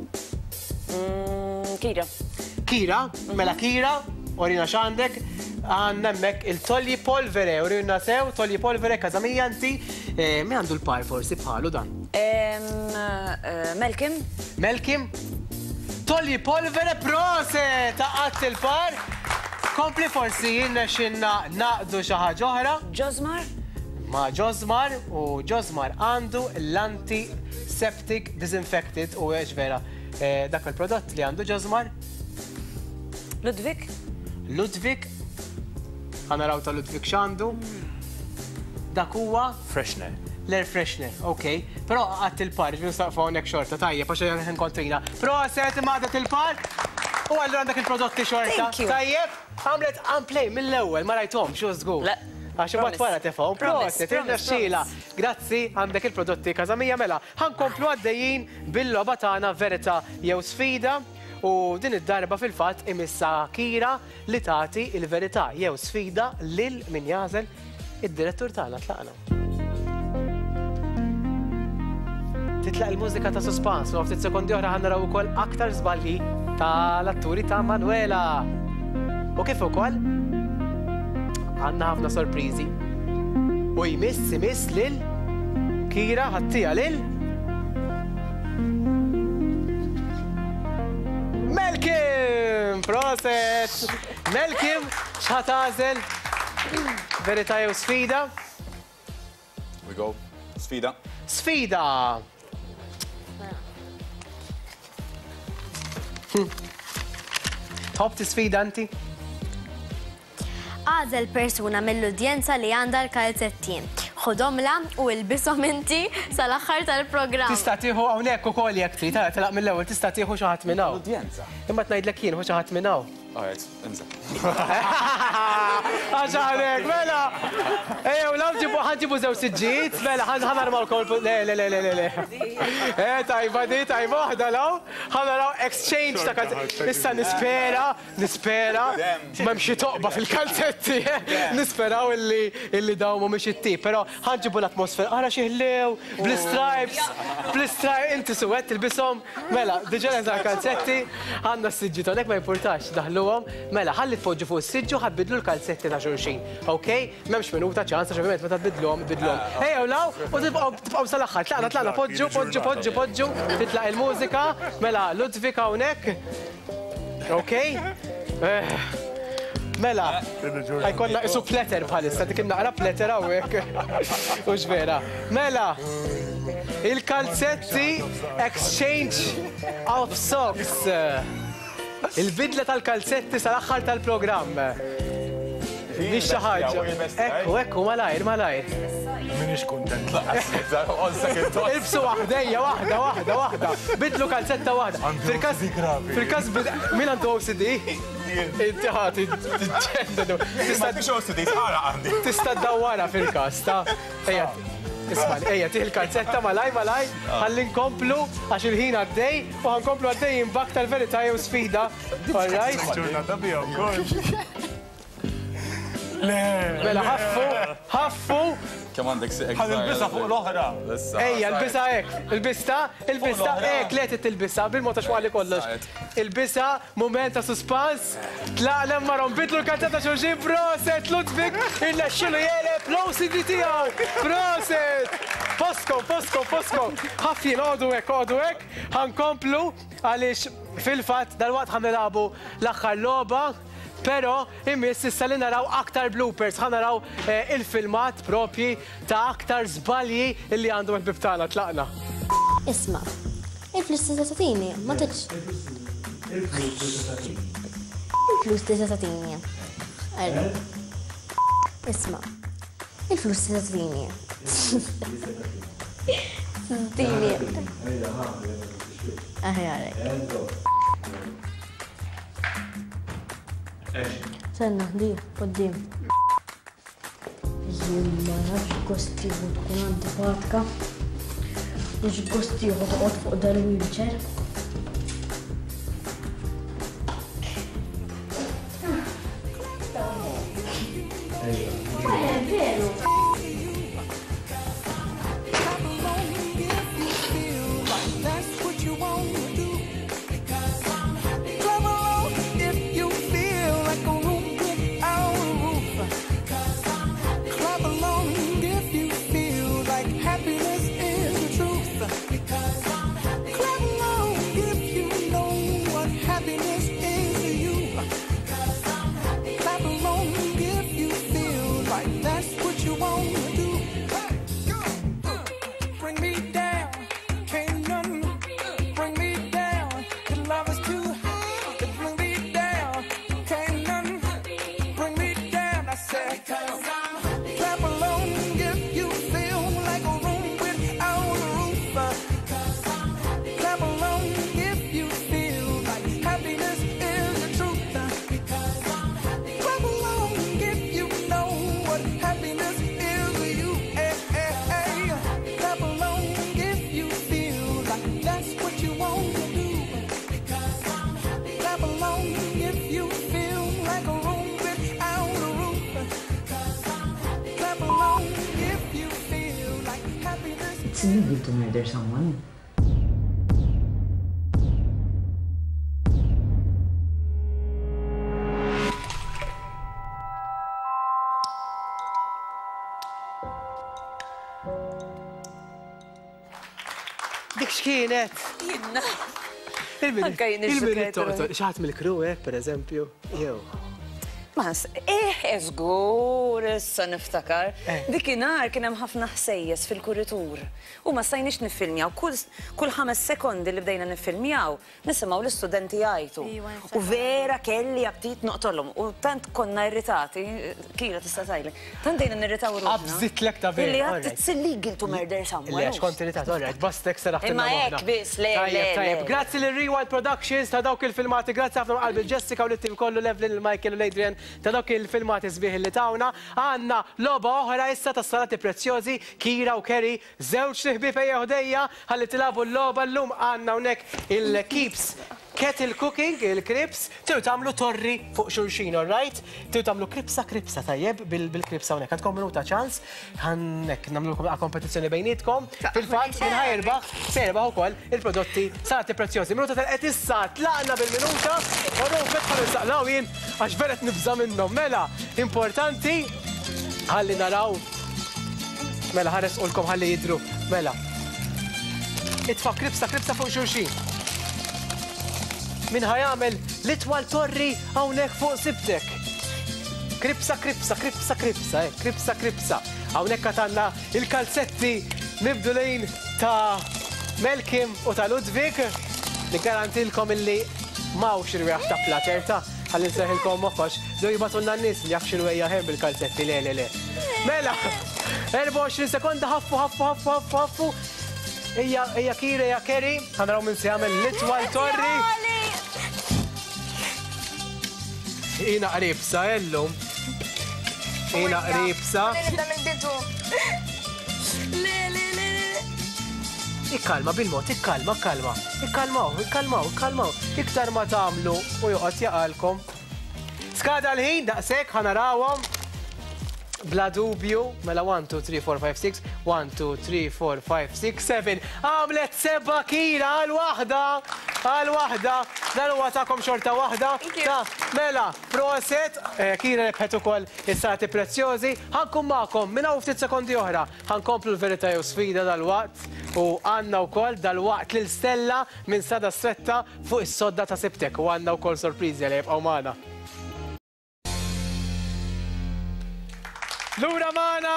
Kira. Kira, mela Kira, orina x'għandek, għandna hemmhekk il-tolji polvere, urina sew, tolji polvere Kazamija inti, Mi għandu l-par forsi bħalu dan? Melkim. Melkim? Tolli polvere prose taqqat il-par. Kompli forsi jinna xinna naqdu xaħġa oħra. Ġozmar? Ma Ġozmar u Ġozmar għandu l-antiseptic disinfected u vera dak il-prodott li għandu Ġozmar. Ludwig? Ludwig. Għana raw ta' Ludwig xandu. Dak huwa Freshener. L-air freshener, ok. Pero għat il-par, ġvin staqfa għonek xorta, tajja, paċa għan kontrina. Proset maħdat il-par, u għallu għandak il-prodotti xorta. Tajjeb, għamlet unplay mill-ewel, ma rajtom, xo zgur. Għaxu bat wara tefon, proset, il-naxxila. Grazzi, għandek il-prodotti kazamija mela. Ħankomplu għaddejjin bil-loba tagħna verità jew sfida. U din id-darba fil-fatt imissa Kira li tagħti il-verità jew sfida lil min jażel id-direttur tagħna tlaqna. Titlaq il-mużika ta' suspans, u ftit sekondi oħra ħanna raw ukoll aktar żbalji tal-atturi ta' Manuela. U kif ukoll għandna ħafna sorpriżi. U jmiss lil Kira ħattija lil Melkim! Proset! Melkim x'ħatażel verità jew sfida? We go. Sfida. Sfida! Tħobb tisfida anti? Għażel persuna mill-udjenza li għandha l-kalzettien. Ħodhomla u ilbishom inti sal-aħħar tal-programm. Tista' tieħu hawnhekk ukoll jekk trid, telaq mill-ewwel tista' tieħu xi ħadd minn hawn. L-udjenza. Imma tngħidlek jien hu xi ħadd minn hawn. Alright, inżel. Għaxħanek, mela! Ejjew, law ħanġibu zew siġġiet, mela, ħanarmaw kol. Le. Tajba di, tajba waħda law. ħanaraw exchange ta' kalzetti. Issa nispera, memxie toqba fil-kalzetti. Nisperaw illi daw mu miex it-tip. Pero ħanġibu l-atmosfera. Għara xieħlew, bl-stripes, inti suwet il-bisom. Mela, diġa l kalzetti, għanna s-siġġiet, għonek ma importax, daħlu. Mela, ħalli tfoġġu fuq is-siġġu ħadbidlu l-kalzetti ta' xulxin. Okej? M'hemmx minuta ċans għax ovvjament meta tbidluhom. Ejjew law u tibqgħu sal-aħħar. Tlaqna, poġġu, titlaq il-mużika. Mela, Ludwig hawnhekk. Okej? Mela, ħajkollna isu pletter bħalissa, dik naqra pletter hawnhekk. Mhux vera. Mela, il-kalzetti exchange of socks. Il-bidla tal-kalzetti sal-axħar tal-programm. Nix xi ħaġa. Ekku, malajr. Minix kuntent. Ilbsu waħda. Bidlu kalzetta waħda. Fil-kas min għandu OCD? Inti ħati, t-ġendu. Tista' d-dawwara fil-kas, ta' Isman, tiħ il-kalzetta malaj, għalli nkomplu għax il-ħin għaddej u għankomplu għaddej jimbak tal-verità jew sfida. All right? Ġurnata bija wkoll. Mela ħaffu. Kemm għandek si Ħad il-bisa fuq l-oħra. l-bisa hekk. Il-bista hekk letet il-bisa bil-mota xwali kollox. Il-bisa moment ta' suspans. Tlaqna marhom bidlu l-kalzetta xulxin proset Ludwig il-naxxilu jeleb l-OCD tiegħu. Proset! Poskom. Ħaffin għodu hekk. Ħankomplu għaliex fil-fatt dal-waqt ħanilagħbu l-aħħar logħba. Pero, immiss issa li naraw aktar bloopers, ħanaraw il-filmat propji ta' aktar zbalji illi għandhom il-bibtana tlaqna. Isma, il-flus t-tatini, ma t-tx. Il-flus t-tatini. Isma, il-flus t-tatini. Tini. Aħjarek. Senna, di, qoddim. Jimma, nafx gostiħu tkun antipatika. Nafx gostiħu toqgħod fuq dal-wheelchair. Clap along if you feel like ready to murder someone. Dik x'kienet? Jiena. Il-minit toqtol, xaħat mill-kru, per eżempju, jew. Mas, żgur, issa niftakar. Dikinhar kien hemm ħafna ħsejjes fil-kuritur. U ma stajniex niffilmjaw. Kull 5 sekondi li bdejna niffilmjaw, nisimgħu l-istudenti jgħidu. U vera kelli aptit noqtolhom. U tant konna irritati, Kira tista' tajli. Tant dejna nirritaw ruħna. Abżitlek ta' vera. Illi it's illegal to murder someone. Le, xkont irritat, all right, bastek saraħt. Imma hekk biss, le. Grazzi l-Rewild Productions ta' dawk il-filmati, grazzi ħafna qalbi Jessica u l-tim kollu Levlin, il-Michael u l-Adrian ta' dawk il-filmati sbieħ li tawna. Għanna loba oħra issa ta' salati prezzjożi, Kira u Kerry, żewġ ħbieb ejja ħdejja ħalli tilabu l-loba llum għandna hawnhekk il-Keeps Kettle Cooking, il-krips, tiru tagħmlu torri fuq xulxin, all right? Tiru tagħmlu kripsa tajjeb bil-kripsa hawnhekk. Għandkom minuta ċans, ħannek nagħmlu kompetizzjoni bejnietkom. Fil-fatt minn ħajrbaħ ukoll il-prodotti salati prezzjożi. Minuta tal-qed issa tlaqna bil-minuta u rufet ħalli nsaqlaw jien għax veret nibża minnhom. Mela, importanti ħalli naraw. Mela ħares ulkom ħalli jidru. Mela. Itfa' kripsa fuq xulxin. Min ħajamel l-itwal torri hawnhekk fuq sibtek. Kripsa. Hawnhekk għatanna il-kalzetti mibdulin ta' Melkim u ta' Ludwig. Li garantilkom illi mawx irweħ ta' platerta. Ħalli nseħilkom moħħox. Do jibatulna n-nis li jafx irwejja hemm bil-kalzetti, le. Mela, 24 sekonda ħaffu. Ejja Kira, ejja Kerry. Ħanaraw minn se jagħmel l-itwal torri. Ina qribsa, ellum. Ina qribsa. Ikkalma bil-mod, ikkalma. Ikkalmaw. Iktar ma tagħmlu u joqgħod jaqalkom. Skada l-ħin daqshekk ħanarawhom bla dubju, mela 1, 2, 3, 4, 5, 6, 1, 2, 3, 4, 5, 6, 7. Għamlet 7 Kira għal-waħda. Dan huwa tagħkom xorta waħda. Mela, proset, Kira rebħet ukoll is-salati prezzjożi. Ħankun magħkom minn hawn ftit sekondi oħra. Ħankomplu l-verità jew sfida dal-waqt u għandna wkoll dal-waqt lil Stella minn Sada Stretta fuq is-sodda ta' Sibtek u għandna wkoll sorpriżi li jibqgħu magħna. Lura magħna!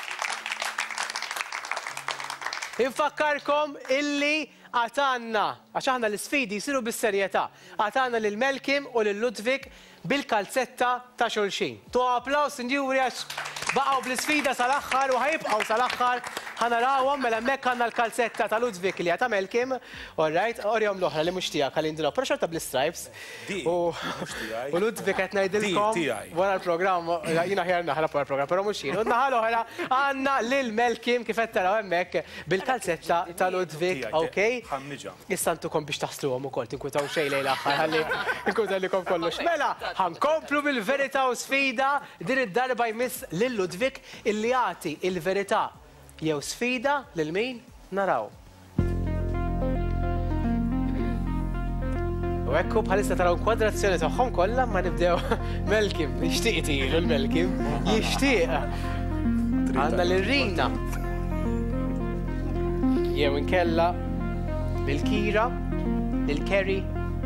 Infakkarkom illi għatanna, għax aħna l-sfidi jisiru bis-serjetà, għatanna lil Melkim u lil Ludwig bil-kalzetta ta' xulxin. Tu applaus sinjuri għax baqgħu bl-sfida sal-aħħar u ħajibqgħu sal-aħħar ħanarawhom mela hemmhekk għandna l-kalzetta ta' Ludwig li ta' Melkim, all right, orjhom l-oħra li mhux tiegħek ħalli ndilhom, però xorta bl-stripes. U Ludwig qed ngħidilkom wara l-programm, jiena ħjar naħla wara l-programm, però mhux jien. U naħa l-oħra għandna lil Melkim kif qed taraw hemmhekk bil-kalzetta ta' Ludwig, okej? Issa ntukom biex taħsluhom ukoll tinkwitaw xejn lejn l-aħħar ħalli nkwitawlikom kollox. Mela, ħankomplu bil-verità u sfida din id-darba jmiss lil Ludwig illi jagħti il-verità jew sfida lil min naraw. U ekku bħalissa taraw kwadrazzjoni tagħhom kollha ma nibdew Melkim, jixtieq tilu l-Melkim, jixtieq. Għandna lil-Rina. Jew inkella lil-Kira, lil-Kerry.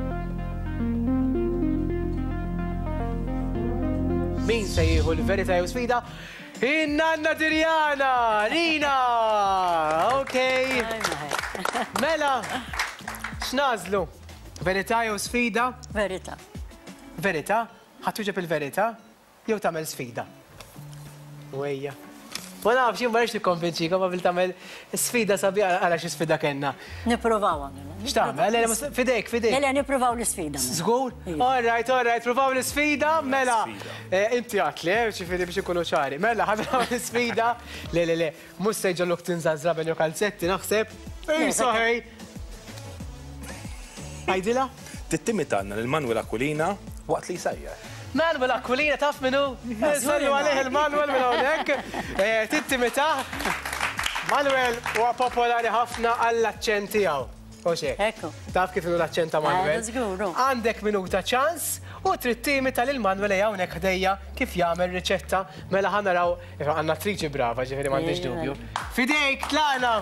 Min se jieħu l-verità jew sfida? Inna Dirjana, Rina, okej. Mela, x'nażlu? Verità jew sfida? Verità. Verità? Ħattuġeb il-verità? Jew tagħmel sfida? Wejja. Ma nafx jien ma rridx nikkonvinċika ma bil tagħmel sfida sabiħa għala xi sfida kellna. Nippruvaw għamil. X'tagħmel? Fidejk. Mela nippruvaw l-sfida. Żgur? All right, provaw l-sfida, mela. Inti għatli, ċifieri biex ikunu ċari. Mela, ħadraw l-sfida. Le, mhux se jġollok tinżażra bejn kalzetti, naħseb. Saħej. Għajdila? Tittimitanna l-Manuel Aquilina waqt li jsajjar. Manuel Aquilina taf minnu? Sallu għalih il-Manuel minn hawnhekk. Tittimita. Manuel huwa popolari ħafna għall-aċċent tiegħu. Ekku. Taf kif inhu l-aċċent ta' Manuel? Żguru. Għandek minuta ċans u trid timita lil Manuel hawnhekk ħdejja kif jagħmel riċetta mela ħanaraw għandna triċi brava ġifieri m'għandix dubju. Fidejk tlaqna!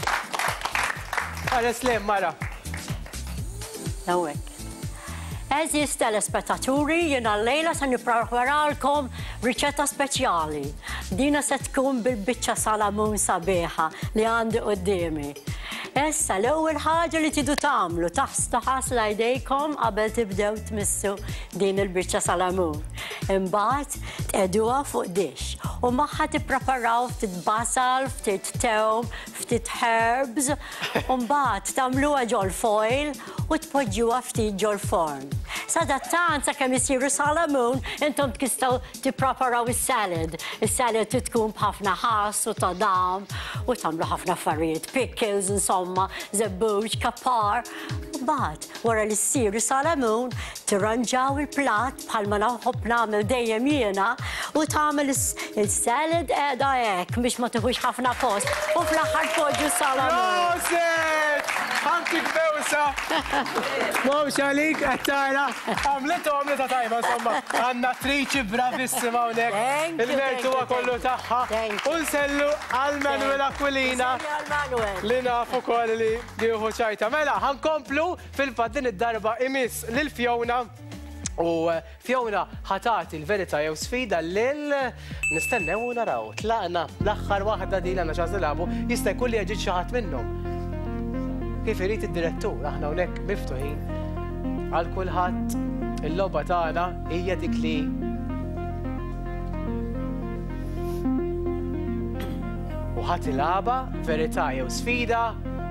Għales lem mara. Nawek. Eżis telespettaturi, jena l-lejla se nippreparalkom riċetta speċjali. Dina se tkun bil-biċċa salamun sabiħa li għandi qudiemi. Issa l-ewwel ħaġa li tidu tagħmlu taħsla jdejkom qabel tibdew tmissu din il-biċċa salamun. Imbagħad tqeduha fuq dix u magħha tippreparaw ftit basal, ftit tewm, ftit herbs, u mbagħad tagħmluha ġol foil u tpoġġuha ftit ġol forn. Sadattant sakemm isiru salamun, intom tistgħu tippreparaw is-salad. Is-salad tkun b'ħafna ħass u tadam u tagħmlu ħafna affarijiet, pickles insomma, żebbuġ, kappar. Mbagħad wara li ssiru salamun, tirranġaw il-plat bħalma naħobb nagħmel dejjem jiena u tagħmel il-salad qiegħda hekk biex ma tieħux ħafna post u fl-aħħar tpoġġu salamun. Proset! Ħantik bewsa! Mhux għalik qed tara għamlet tajba insomma. Għandna triċi bravissima hawnhekk. Il-mertu huwa kollu tagħha. U nsellu għal Manuel Aquilina li nafu koll li jieħu ċajta. Mela, ħankomplu fil-fatt din id-darba imiss lil Fiona. U Fiona ħatat il-verità jew sfida lil nistennew u naraw. Tlaqna l-aħħar waħda din għandna ċans nilagħbu jista' jkun li jiġi xi ħadd minnhom. Kif irid id-direttur, aħna hawnhekk miftuħin għal kulħadd il-logħba tagħna hija dik li u ħadd ilagħba verità jew sfida.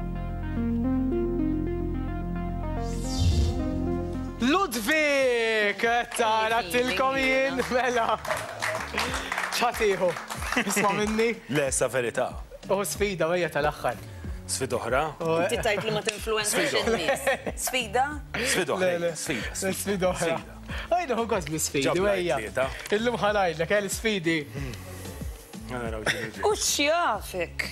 Ludwig! Tara tilkom jien, mela. ċatiħu. Isma minni? Le, sa verità. U sfida għajja tal-axħar. Sfida oħra? Inti tajt li ma t-influenzax in-nies. Sfida? Sfida oħra. Sfida oħra. Għajna hu għaz l-sfidi, għajja. Illum ħanajlek, għal sfidi. U xjafek?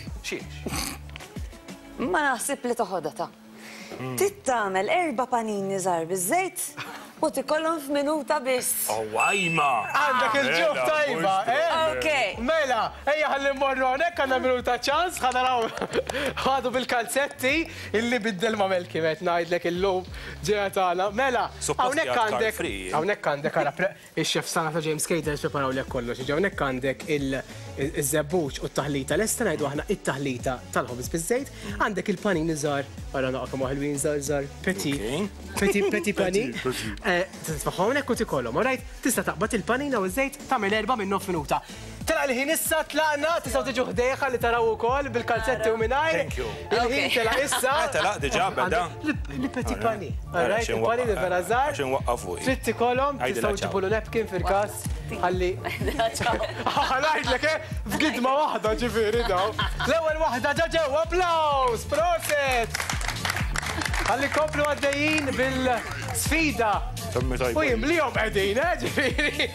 Ma naħsib li toħodata. Tittamel 4 panini żgħar biż-żejt u tikollhom f'minuta biss. Għajma! Għandek il-ġuf tajba, Ok. Mela, ejja ħalli mmorru hawnhekk għandna minuta ċans, ħanaraw ħadu bil-kalzetti illi biddel ma' Melki qed ngħidlek illum ġejja tagħna. Mela, hawnhekk għandek ara ix-xef sana ta' James Cater preparaw lek kollox. Hawnhekk għandek il-żebbuġ u t-taħlita lesta ngħidu aħna it-taħlita tal-ħobż biż-żejt, għandek il-panini żgħar, ara naqgħu ħelwin żgħar, petit panin. Titfaħħom u tikollhom, alright? Tista' taqbad il-panina u ż-żejt tagħmel 4 minnu f'minuta. Tela l-ħin issa tlaqna, tistgħu tiġu ħdejja li taraw ukoll bil-kalzetti u mingħajr. Il-ħin tela issa. Tela diġà beda. Li-petit pani. Alright, il-pani li vera żgħar. X'in waqqafu. Trid tikollhom, tistgħu ġibulu napkin fil-każ. Ħalli. Ngħidlek f'gidma waħda ġifieri daw. L-ewwel waħda ġa ġewwa applaws! Proset! Ħalli komplu għaddejjin bil-sfida. U jimlijom għedin, ġifiri.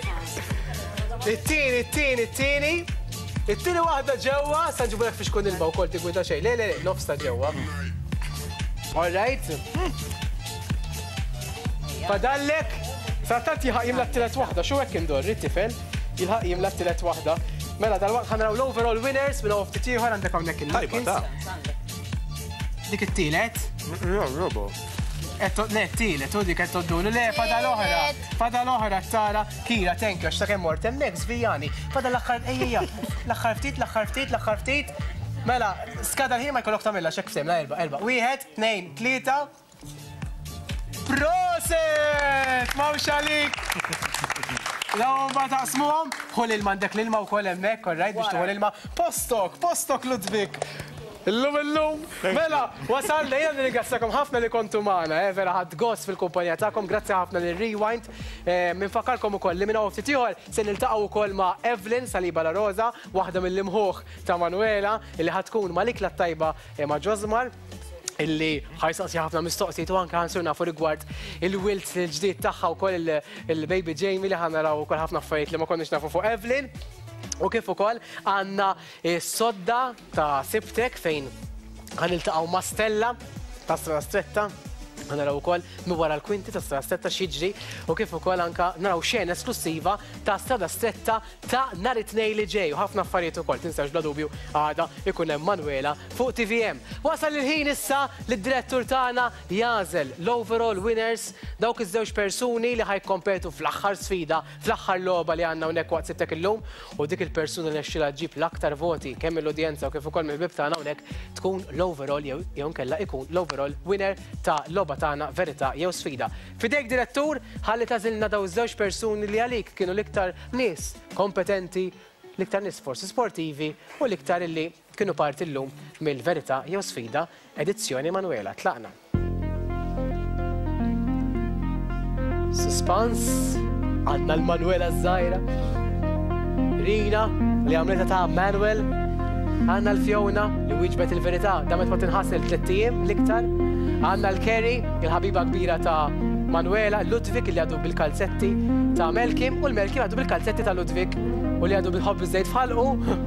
It-tieni. It-tieni waħda ġewwa, sa nġibu lek fiex kun ilma u kol tigwida xej. Le, nofs ta' ġewwa. Alright. Fadallek, sa' tant jilħaq jimla t-tilet waħda, xu hekk indur, rit-tifel, jilħaq jimla t-tilet waħda. Mela, dal-waqt ħanraw l-overall winners minn għof t-tieħor għandek hawnhekk il-napkins. Dik it-tielet. Robo. Le, t-tielet, u dik qed toddunu. Le, fada l-oħra tara. Kira, thank you, għax ta' kemm mort hemmhekk żvijani. Fada l-aħħar ejja, l-aħħar ftit. Mela, skada l-ħin ma jkollok tagħmilha x'hekk ftem, la 4. 1, 2, 3. Proset! Mawx għalik! Law ma taqsmuhom, ħol il-ma għandek l-ilma wkoll hemmhekk, alright, biex tuħol ilma. Postok Ludwig. Illum. Mela, wasalna jena nirringrazzakom ħafna li kontu magħna, vera ħadd gost fil-kumpanija tagħkom, grazzi ħafna lil Rewind. Minfakarkom ukoll li minn hawn ftit ieħor se niltaqgħu wkoll ma' Evelyn Saliba La Rosa, waħda mill-imħuħ ta' Manuela, illi ħadd tkun ma' l-ikla tajba ma' Ġozmar. Illi ħajsaqsi ħafna mistoqsijiet u anke ħansur nafu rigward il-wilt il-ġdid tagħha wkoll il-baby Jamie li ħanaraw ukoll ħafna affarijiet li ma konniex nafu fuq Evelyn. U kif ukoll għandna s-sodda ta' Sibtek fejn ħaniltaqgħu ma' Stella ta' Strada Stretta. Naraw ukoll mi wara l-kwinti ta' Strada Stretta xiġri u kif ukoll anka naraw xejn esklusiva ta' Strada Stretta ta' nhar it-tnejn li ġej u ħafna affarijiet ukoll tinsewx bla dubju għada ikun hemm Manuela fuq TVM. Wasal il-ħin issa li d-direttur tagħna jażel l-overall winners dawk iż-żewġ persuni li ħajkompetu fl-aħħar sfida, fl-aħħar logħba li għandna hawnhekk waqt Sibtek illum u dik il-persuna li nexxilha ġib l-aktar voti kemm mill-udjenza u kif ukoll mill-bib tagħna hawnhekk tkun l-overall jew nkella ikun l-overall winner ta' logħba tagħna verità jew sfida. Fidejk direttur ħalli tażilna daw iż-żewġ persuni li għalik kienu l-iktar nies kompetenti, l-iktar nies forsi sportivi u l-iktar illi kienu parti llum mill-verità jew sfida edizzjoni Manuela. Tlaqna. Suspans għandna l-Manuela żgħira. Rina li għamleta ta' Manuel. Għandna l-Fjona li wieġbet il-verità damet ma tinħassel 3 ijiem l-iktar. Għandna l-Kerry, il-ħabiba kbira ta' Manuela, Ludwig li għadu bil-kalzetti ta' Melkim u l-Melkim għadu bil-kalzetti ta' Ludwig u li għadu bil-ħobb iż-żejt fħalqu.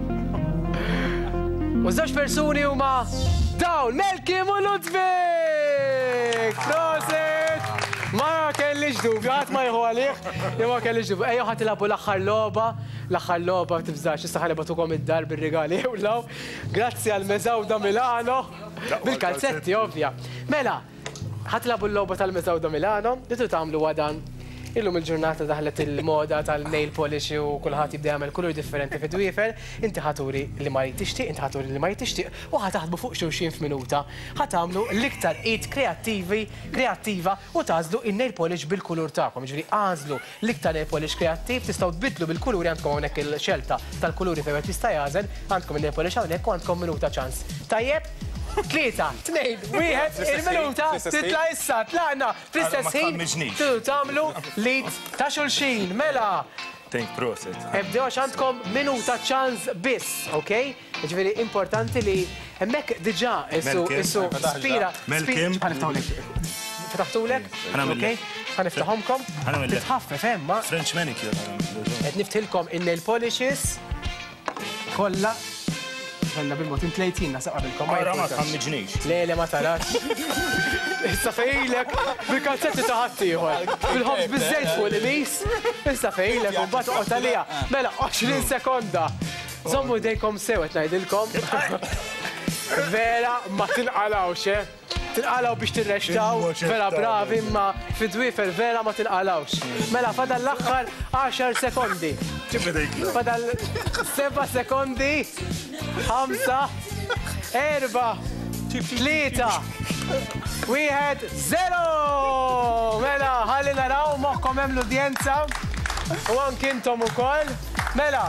U żewġ persuni huma dawn Melkim u Ludwig! Proset! Ma kellix dubju, ħadd ma jħu għalih, ma kellix dubju. Ejja ħadd ilagħbu l-aħħar logħba tibżax, issa ħanibatukom id-dar bir-rigali ewlaw. Grazzi għal Mezawda Milano. Bil-kalzetti, ovvja. Mela, ħatlabu l-logħba tal-Mezawda Milano, li tagħmlu għadan. Illum il-ġurnata daħlet il-moda tal-nail polish u kulħadd jibda jagħmel kulur differenti fid-dwiefer, inti ħaturi li ma jtixtieq, inti ħaturi li ma jtixtieq u ħataħdmu fuq xulxin f'minuta. Ħatamlu l-iktar id kreattiva u tażlu in-nail polish bil-kulur tagħkom. Ġifieri għażlu l-iktar nail polish kreattiv, tistgħu tbidlu bil-kuluri għandkom hawnhekk il-xelta tal-kuluri fejn qed jista' jażel, għandkom in-nail polish hawnhekk u għandkom minuta ċans. Tajjeb? 3, 2, 1, il-minuta, titla issa, tlaqna, fl-istess ħin, tagħmlu lid ta' xulxin, mela. Thank proset. Ebdew għax għandkom minuta ċans biss, okej? Ġifieri importanti li hemmhekk diġà issu spira. Melkim. Ħaniftawlek. Fetaħtulek? Okej? Ħaniftaħomkom. Titħaffef hemma. French manicure. Qed niftilkom in-nail polishes kollha. Għalla bil-mot, intlejtina saqabilkom. Għara ma tħammiġnix. Le, ma tarax. Issa fejlek, bil-kalzetti taħatti jħor. Bil-ħobs bizzejt fuq l-imis. Issa fejlek, u bat uqtalija. Mela, 20 sekonda. Zommu dejkom sewet najdilkom. Vera, ma tinqalawx, tinqalaw biex tirrextaw, vera bravi, ma fid-dwifer vera ma tinqalawx. Mela, fadal l-axħar 10 sekondi. Fadal 7 sekondi. 5, 4, 3, 1, 0! Mela, ħalli naraw moħkom hemm l-udjenza u anki intom ukoll. Mela,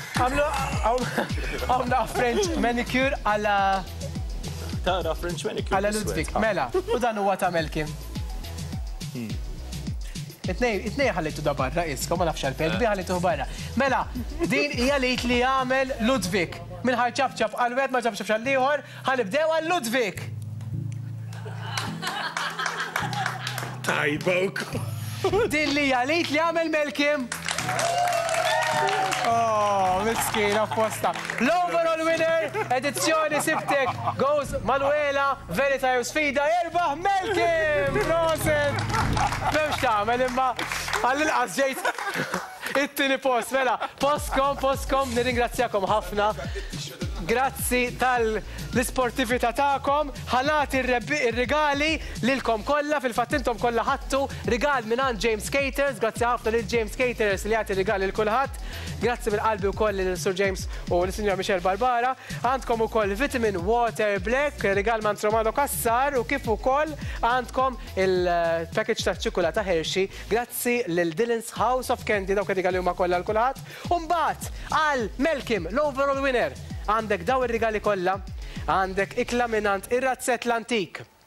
għamlu French manicure għala. Tara French manicure. Għala Ludwig, mela, u dan huwa ta' Melkim. It-nej ħallitu da barra, iskom, ma nafx għal-pegbi ħallitu barra. Mela, din hija li jagħmel Ludwig. Minħar ċabċab għal-wet ma ċabċab xal-liħor, ħanibdew għal-Ludwig. Tajbok. Din li jgħalit li għamel Melkim. Oh, miskina apposta. L-overall winner, edizzjoni Sibtek, goes Manuela, verità jew sfida, jerbaħ Melkim! Proset! Memx tagħmel imma għall-inqas ġejt it-tieni post, mela, postkom, nirringrazzjakom ħafna. Grazzi tal-isportività tagħkom, ħanati ir-rigali lilkom kollha, fil-fattintom kollha ħattu rigal minn James Caters, grazzi ħafna lil James Caters li jagħti rigali lil kulħadd. Grazzi mill-qalbi wkoll lil Sur James u lis-Sinjor Michelle Barbara. Għandkom ukoll Vitamin Water Black, rigal man Romano Kassar u kif ukoll għandkom il-package ta' ċokolata Hershey. Grazzi lil Dylan's House of Candy dawk ir-rigali huma kollha l kulħadd. U mbagħad għal Melkim, l-overall winner. Għandek daw ir-rigali kollha, għandek ikla minant ir-razzett l-antik.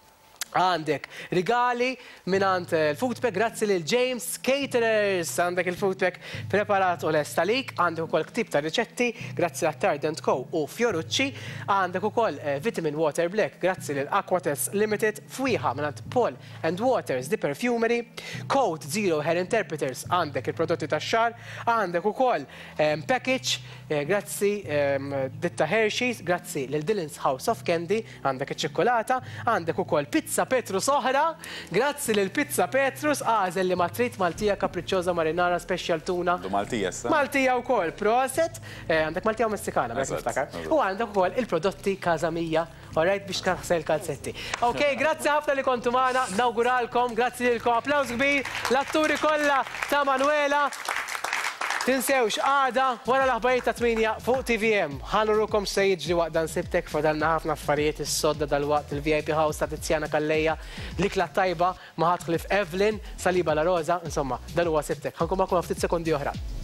Għandek rigali minant il-foodpack, grazzi lil James Caterers, għandek il-foodpack preparat u lesta lik, għandek ukoll ktib ta' riċetti, grazzi għat Tard & Co u Fiorucci, għandek ukoll Vitamin Water Black, grazzi lil Aquatest Limited, fwiħa minant Paul & Waters di Perfumery, Code Zero Hair Interpreters, għandek il-prodotti ta' xar, għandek ukoll package, grazzi ditta Hershey's, grazzi lil Dylan's House of Candy, għandek il-ċokolata, għandek ukoll pizza Petrus oħra, grazzi lil Pizza Petrus, għażel li matrit Maltija Capricciosa Marinara Special Tuna. Maltija, sa? Maltija u kol, proset, għandek Maltija u Messikana, bħek niftakar. U għandek u kol il-prodotti Casa Mija, alright, biex taħsel kalzetti. Ok, grazzi ħafna li kontu maħna, nawguralkom, grazzi lilkom, applaus kbir, l-atturi kollha ta' Manuela. Tinsewx, għada, wara l-aħbarijiet ta' 8 fuq TVM. Ħanurukom se jiġri waqt dan sibtek, fadalna ħafna affarijiet is-sodda dal-waqt il-VIP House ta' Tiziana Kalleja, l-ikla tajba, Maħat Cliff Evelyn, Saliba La Rosa, insomma, dan huwa sibtek. Ħankom ftit sekondi oħra.